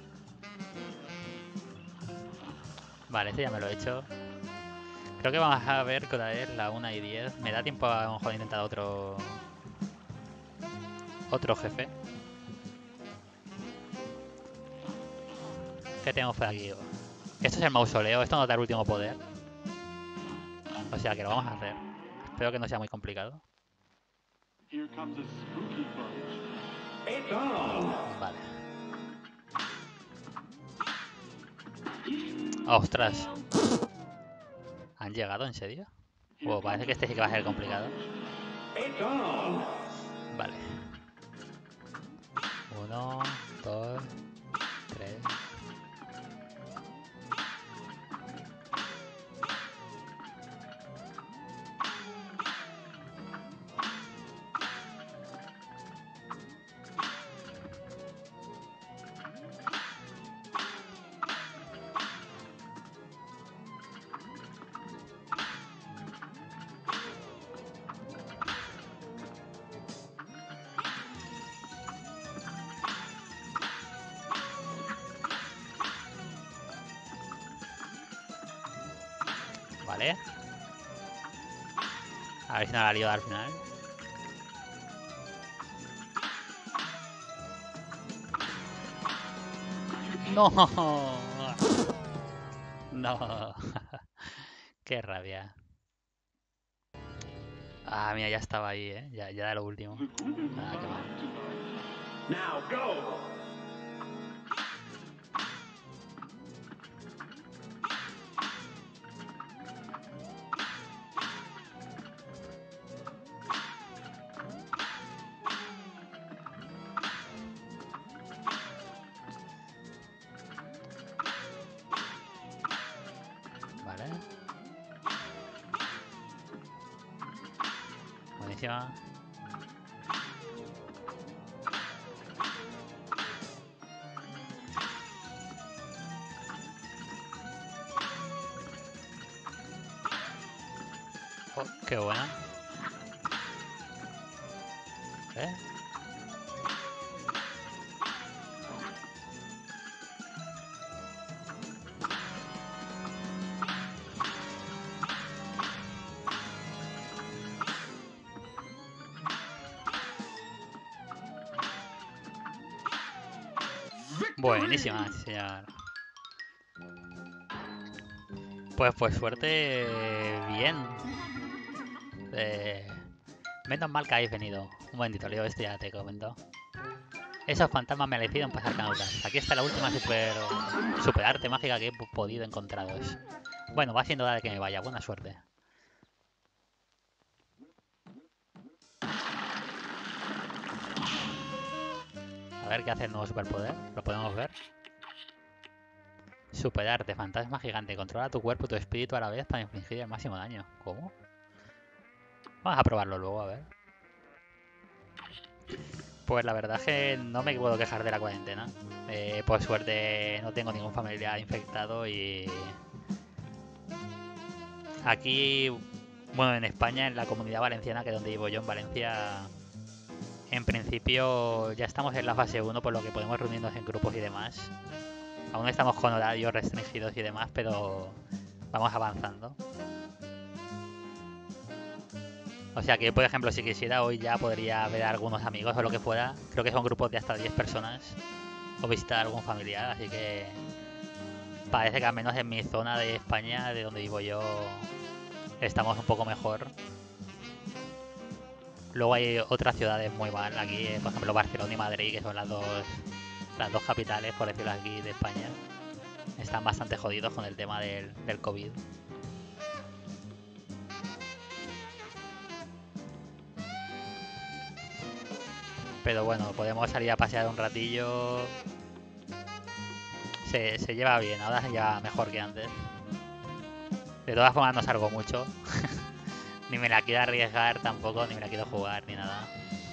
Vale, este ya me lo he hecho. Creo que vamos a ver qué hora es, la 1:10. Me da tiempo a lo mejor de intentar otro jefe. ¿Qué tenemos por aquí? Esto es el mausoleo, esto nos da el último poder. O sea que lo vamos a hacer. Espero que no sea muy complicado. Vale. ¡Ostras! ¿Han llegado, en serio? Wow, parece que este sí que va a ser complicado. Vale. 1, 2, 3. Vale. A ver si no la lío al final. ¡No! No. Qué rabia. Ah, mira, ya estaba ahí, ¿eh? Ya era lo último. Ah, qué mal. Now go! Vale. Buenísima. Oh, qué buena. ¿Eh? Buenísima, sí, señor. Pues suerte, bien. Menos mal que habéis venido. Un momentito, Leo, esto ya te comento. Esos fantasmas me deciden pasar canutas. Aquí está la última super arte mágica que he podido encontraros. Bueno, va siendo hora de que me vaya. Buena suerte. A ver qué hace el nuevo superpoder. ¿Lo podemos ver? Superarte, fantasma gigante. Controla tu cuerpo y tu espíritu a la vez para infligir el máximo daño. ¿Cómo? Vamos a probarlo luego, a ver. Pues la verdad es que no me puedo quejar de la cuarentena. Por suerte no tengo ningún familiar infectado y... Aquí, bueno, en España, en la Comunidad Valenciana, que es donde vivo yo, en Valencia, en principio ya estamos en la fase 1, por lo que podemos reunirnos en grupos y demás. Aún estamos con horarios restringidos y demás, pero vamos avanzando. O sea que, por ejemplo, si quisiera hoy ya podría ver a algunos amigos o lo que fuera. Creo que son grupos de hasta 10 personas. O visitar a algún familiar, así que parece que al menos en mi zona de España, de donde vivo yo, estamos un poco mejor. Luego hay otras ciudades muy mal, aquí, por ejemplo, Barcelona y Madrid, que son las dos capitales, por decirlo aquí, de España. Están bastante jodidos con el tema del COVID. Pero bueno, podemos salir a pasear un ratillo. Se lleva bien, ahora se lleva mejor que antes. De todas formas no salgo mucho. Ni me la quiero arriesgar tampoco, ni me la quiero jugar, ni nada.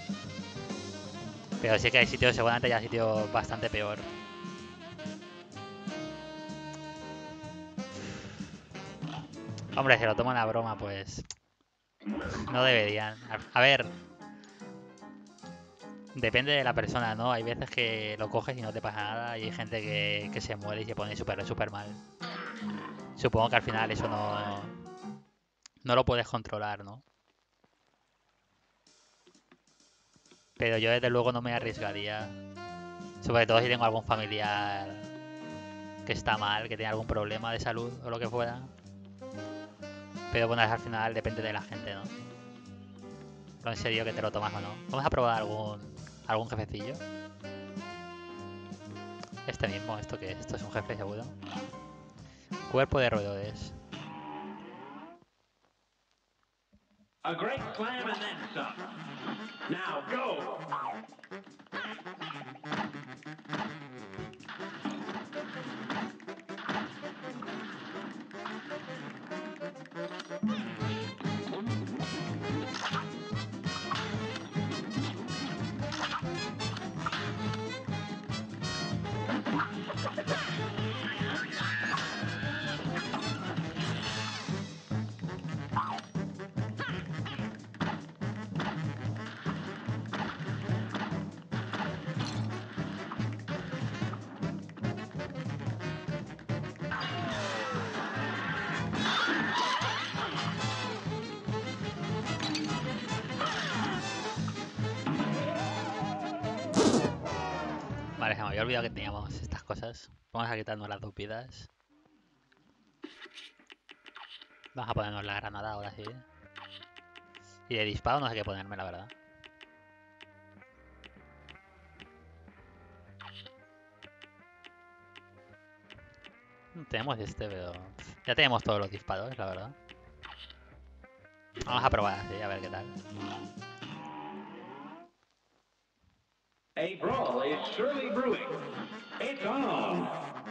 Pero sí que hay sitios, seguramente ya sitios bastante peor. Hombre, si lo toman a broma, pues... No deberían. A ver... Depende de la persona, ¿no? Hay veces que lo coges y no te pasa nada y hay gente que se muere y se pone súper mal. Supongo que al final eso no lo puedes controlar, ¿no? Pero yo desde luego no me arriesgaría. Sobre todo si tengo algún familiar que está mal, que tiene algún problema de salud o lo que fuera. Pero bueno, al final depende de la gente, ¿no? Pero en serio que te lo tomas o no. Vamos a probar algún jefecillo. Este mismo, ¿esto qué es? Esto es un jefe seguro. Cuerpo de roedores. A great slam and then some. Now go. Vale, se me había olvidado que teníamos estas cosas. Vamos a quitarnos las 2 vidas. Vamos a ponernos la granada ahora sí. Y de disparo no sé qué ponerme, la verdad. Tenemos este, pero ya tenemos todos los disparos, la verdad. Vamos a probar así, a ver qué tal. A brawl is surely brewing. It's on.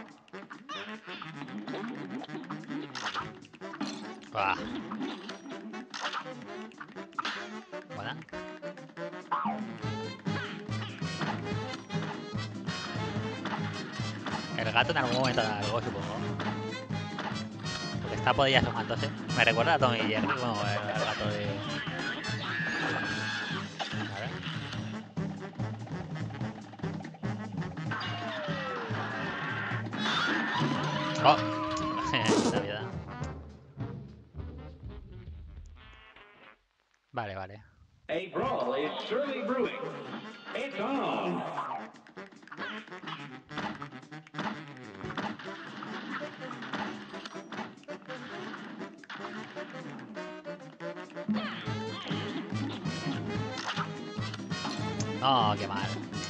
¡Buah! Buena. El gato en algún momento hará algo, supongo. Porque está por ahí asomándose. Me recuerda a Tom y Jerry, bueno, el gato de... A ver. ¡Oh! La vida. Vale, vale. A brawl is surely brewing. It's on. No, qué mal.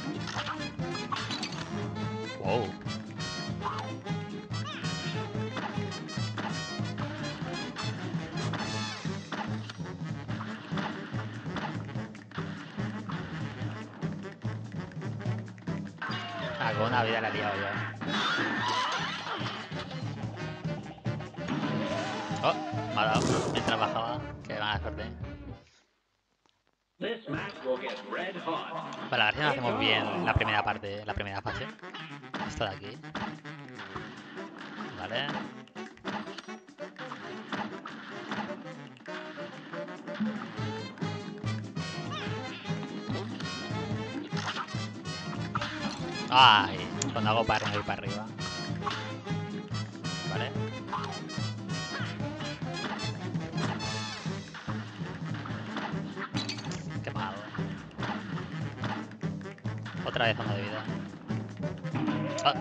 Wow. Ah, con una vida la he liado yo. Oh, me ha dado mientras bajaba. Qué mala suerte. This match will get red hot. Vale, a ver si nos hacemos bien la primera parte, la primera fase. Esto de aquí. Vale. Ay, cuando hago par me voy para arriba. Vale. Quemado. Otra vez uno de vida. Ah.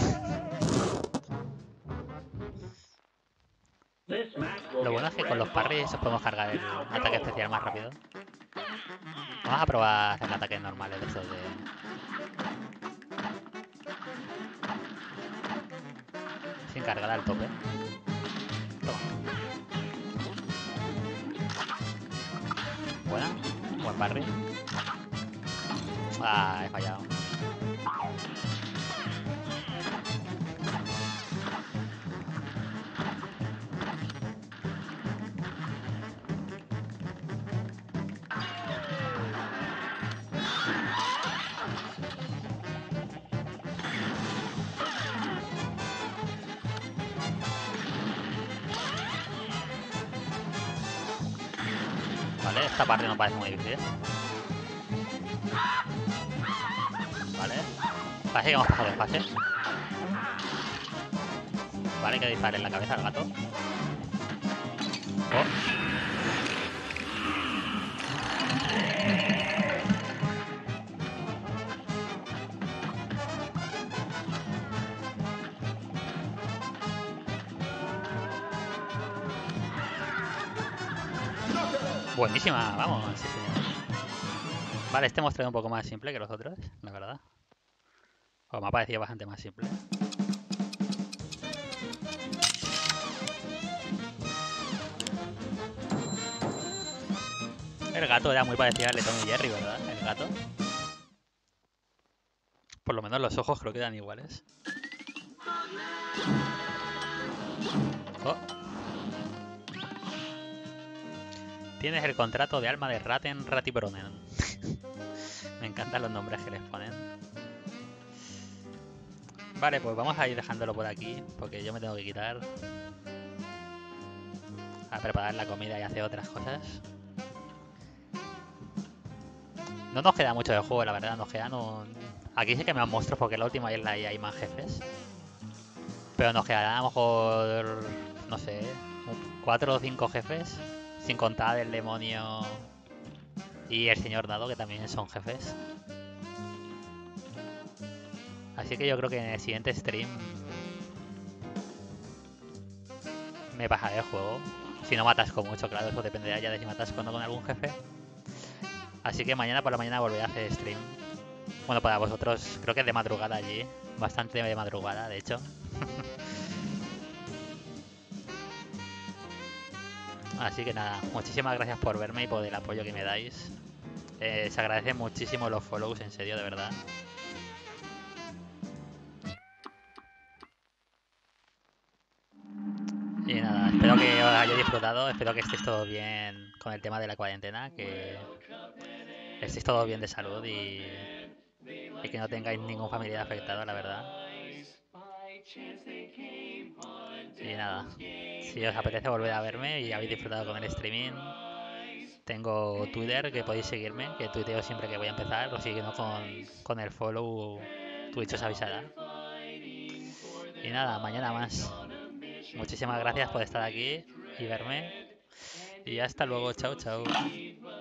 This match will Lo bueno es get que con red los parries hot. podemos cargar el ataque especial más rápido. Vamos a probar el ataque normal de estos de... Sin cargar al tope. Toma. Buena. Buen parry. Ah, he fallado. Vale, esta parte no parece muy difícil. Parece que hemos pasado de fase. Vale, que dispare en la cabeza al gato. Oh. Buenísima, vamos, sí, señor. Vale, este monstruo es un poco más simple que los otros, la verdad. O me ha parecido bastante más simple. El gato era muy parecido al de Tom y Jerry, ¿verdad? El gato. Por lo menos los ojos creo que eran iguales. Oh. Tienes el contrato de alma de Ratten Ratibronen. Me encantan los nombres que les ponen. Vale, pues vamos a ir dejándolo por aquí, porque yo me tengo que quitar a preparar la comida y hacer otras cosas. No nos queda mucho de juego, la verdad, nos quedan Aquí sí que me dan monstruos porque en la última isla hay más jefes. Pero nos quedarán a lo mejor, no sé, 4 o 5 jefes, sin contar el demonio y el señor dado, que también son jefes. Así que yo creo que en el siguiente stream me pasaré el juego. Si no me atasco mucho, claro, eso dependerá ya de si me atasco o no con algún jefe. Así que mañana por la mañana volveré a hacer stream. Bueno, para vosotros creo que es de madrugada allí. Bastante de madrugada, de hecho. Así que nada, muchísimas gracias por verme y por el apoyo que me dais. Se agradecen muchísimo los follows, en serio, de verdad. Y nada, espero que os hayáis disfrutado, espero que estéis todos bien con el tema de la cuarentena, que estéis todos bien de salud y que no tengáis ningún familiar afectado, la verdad. Y nada, si os apetece volver a verme y habéis disfrutado con el streaming, tengo Twitter, que podéis seguirme, que tuiteo siempre que voy a empezar, o si no con el follow, Twitch os avisará. Y nada, mañana más. Muchísimas gracias por estar aquí y verme. Y hasta luego, chao, chao.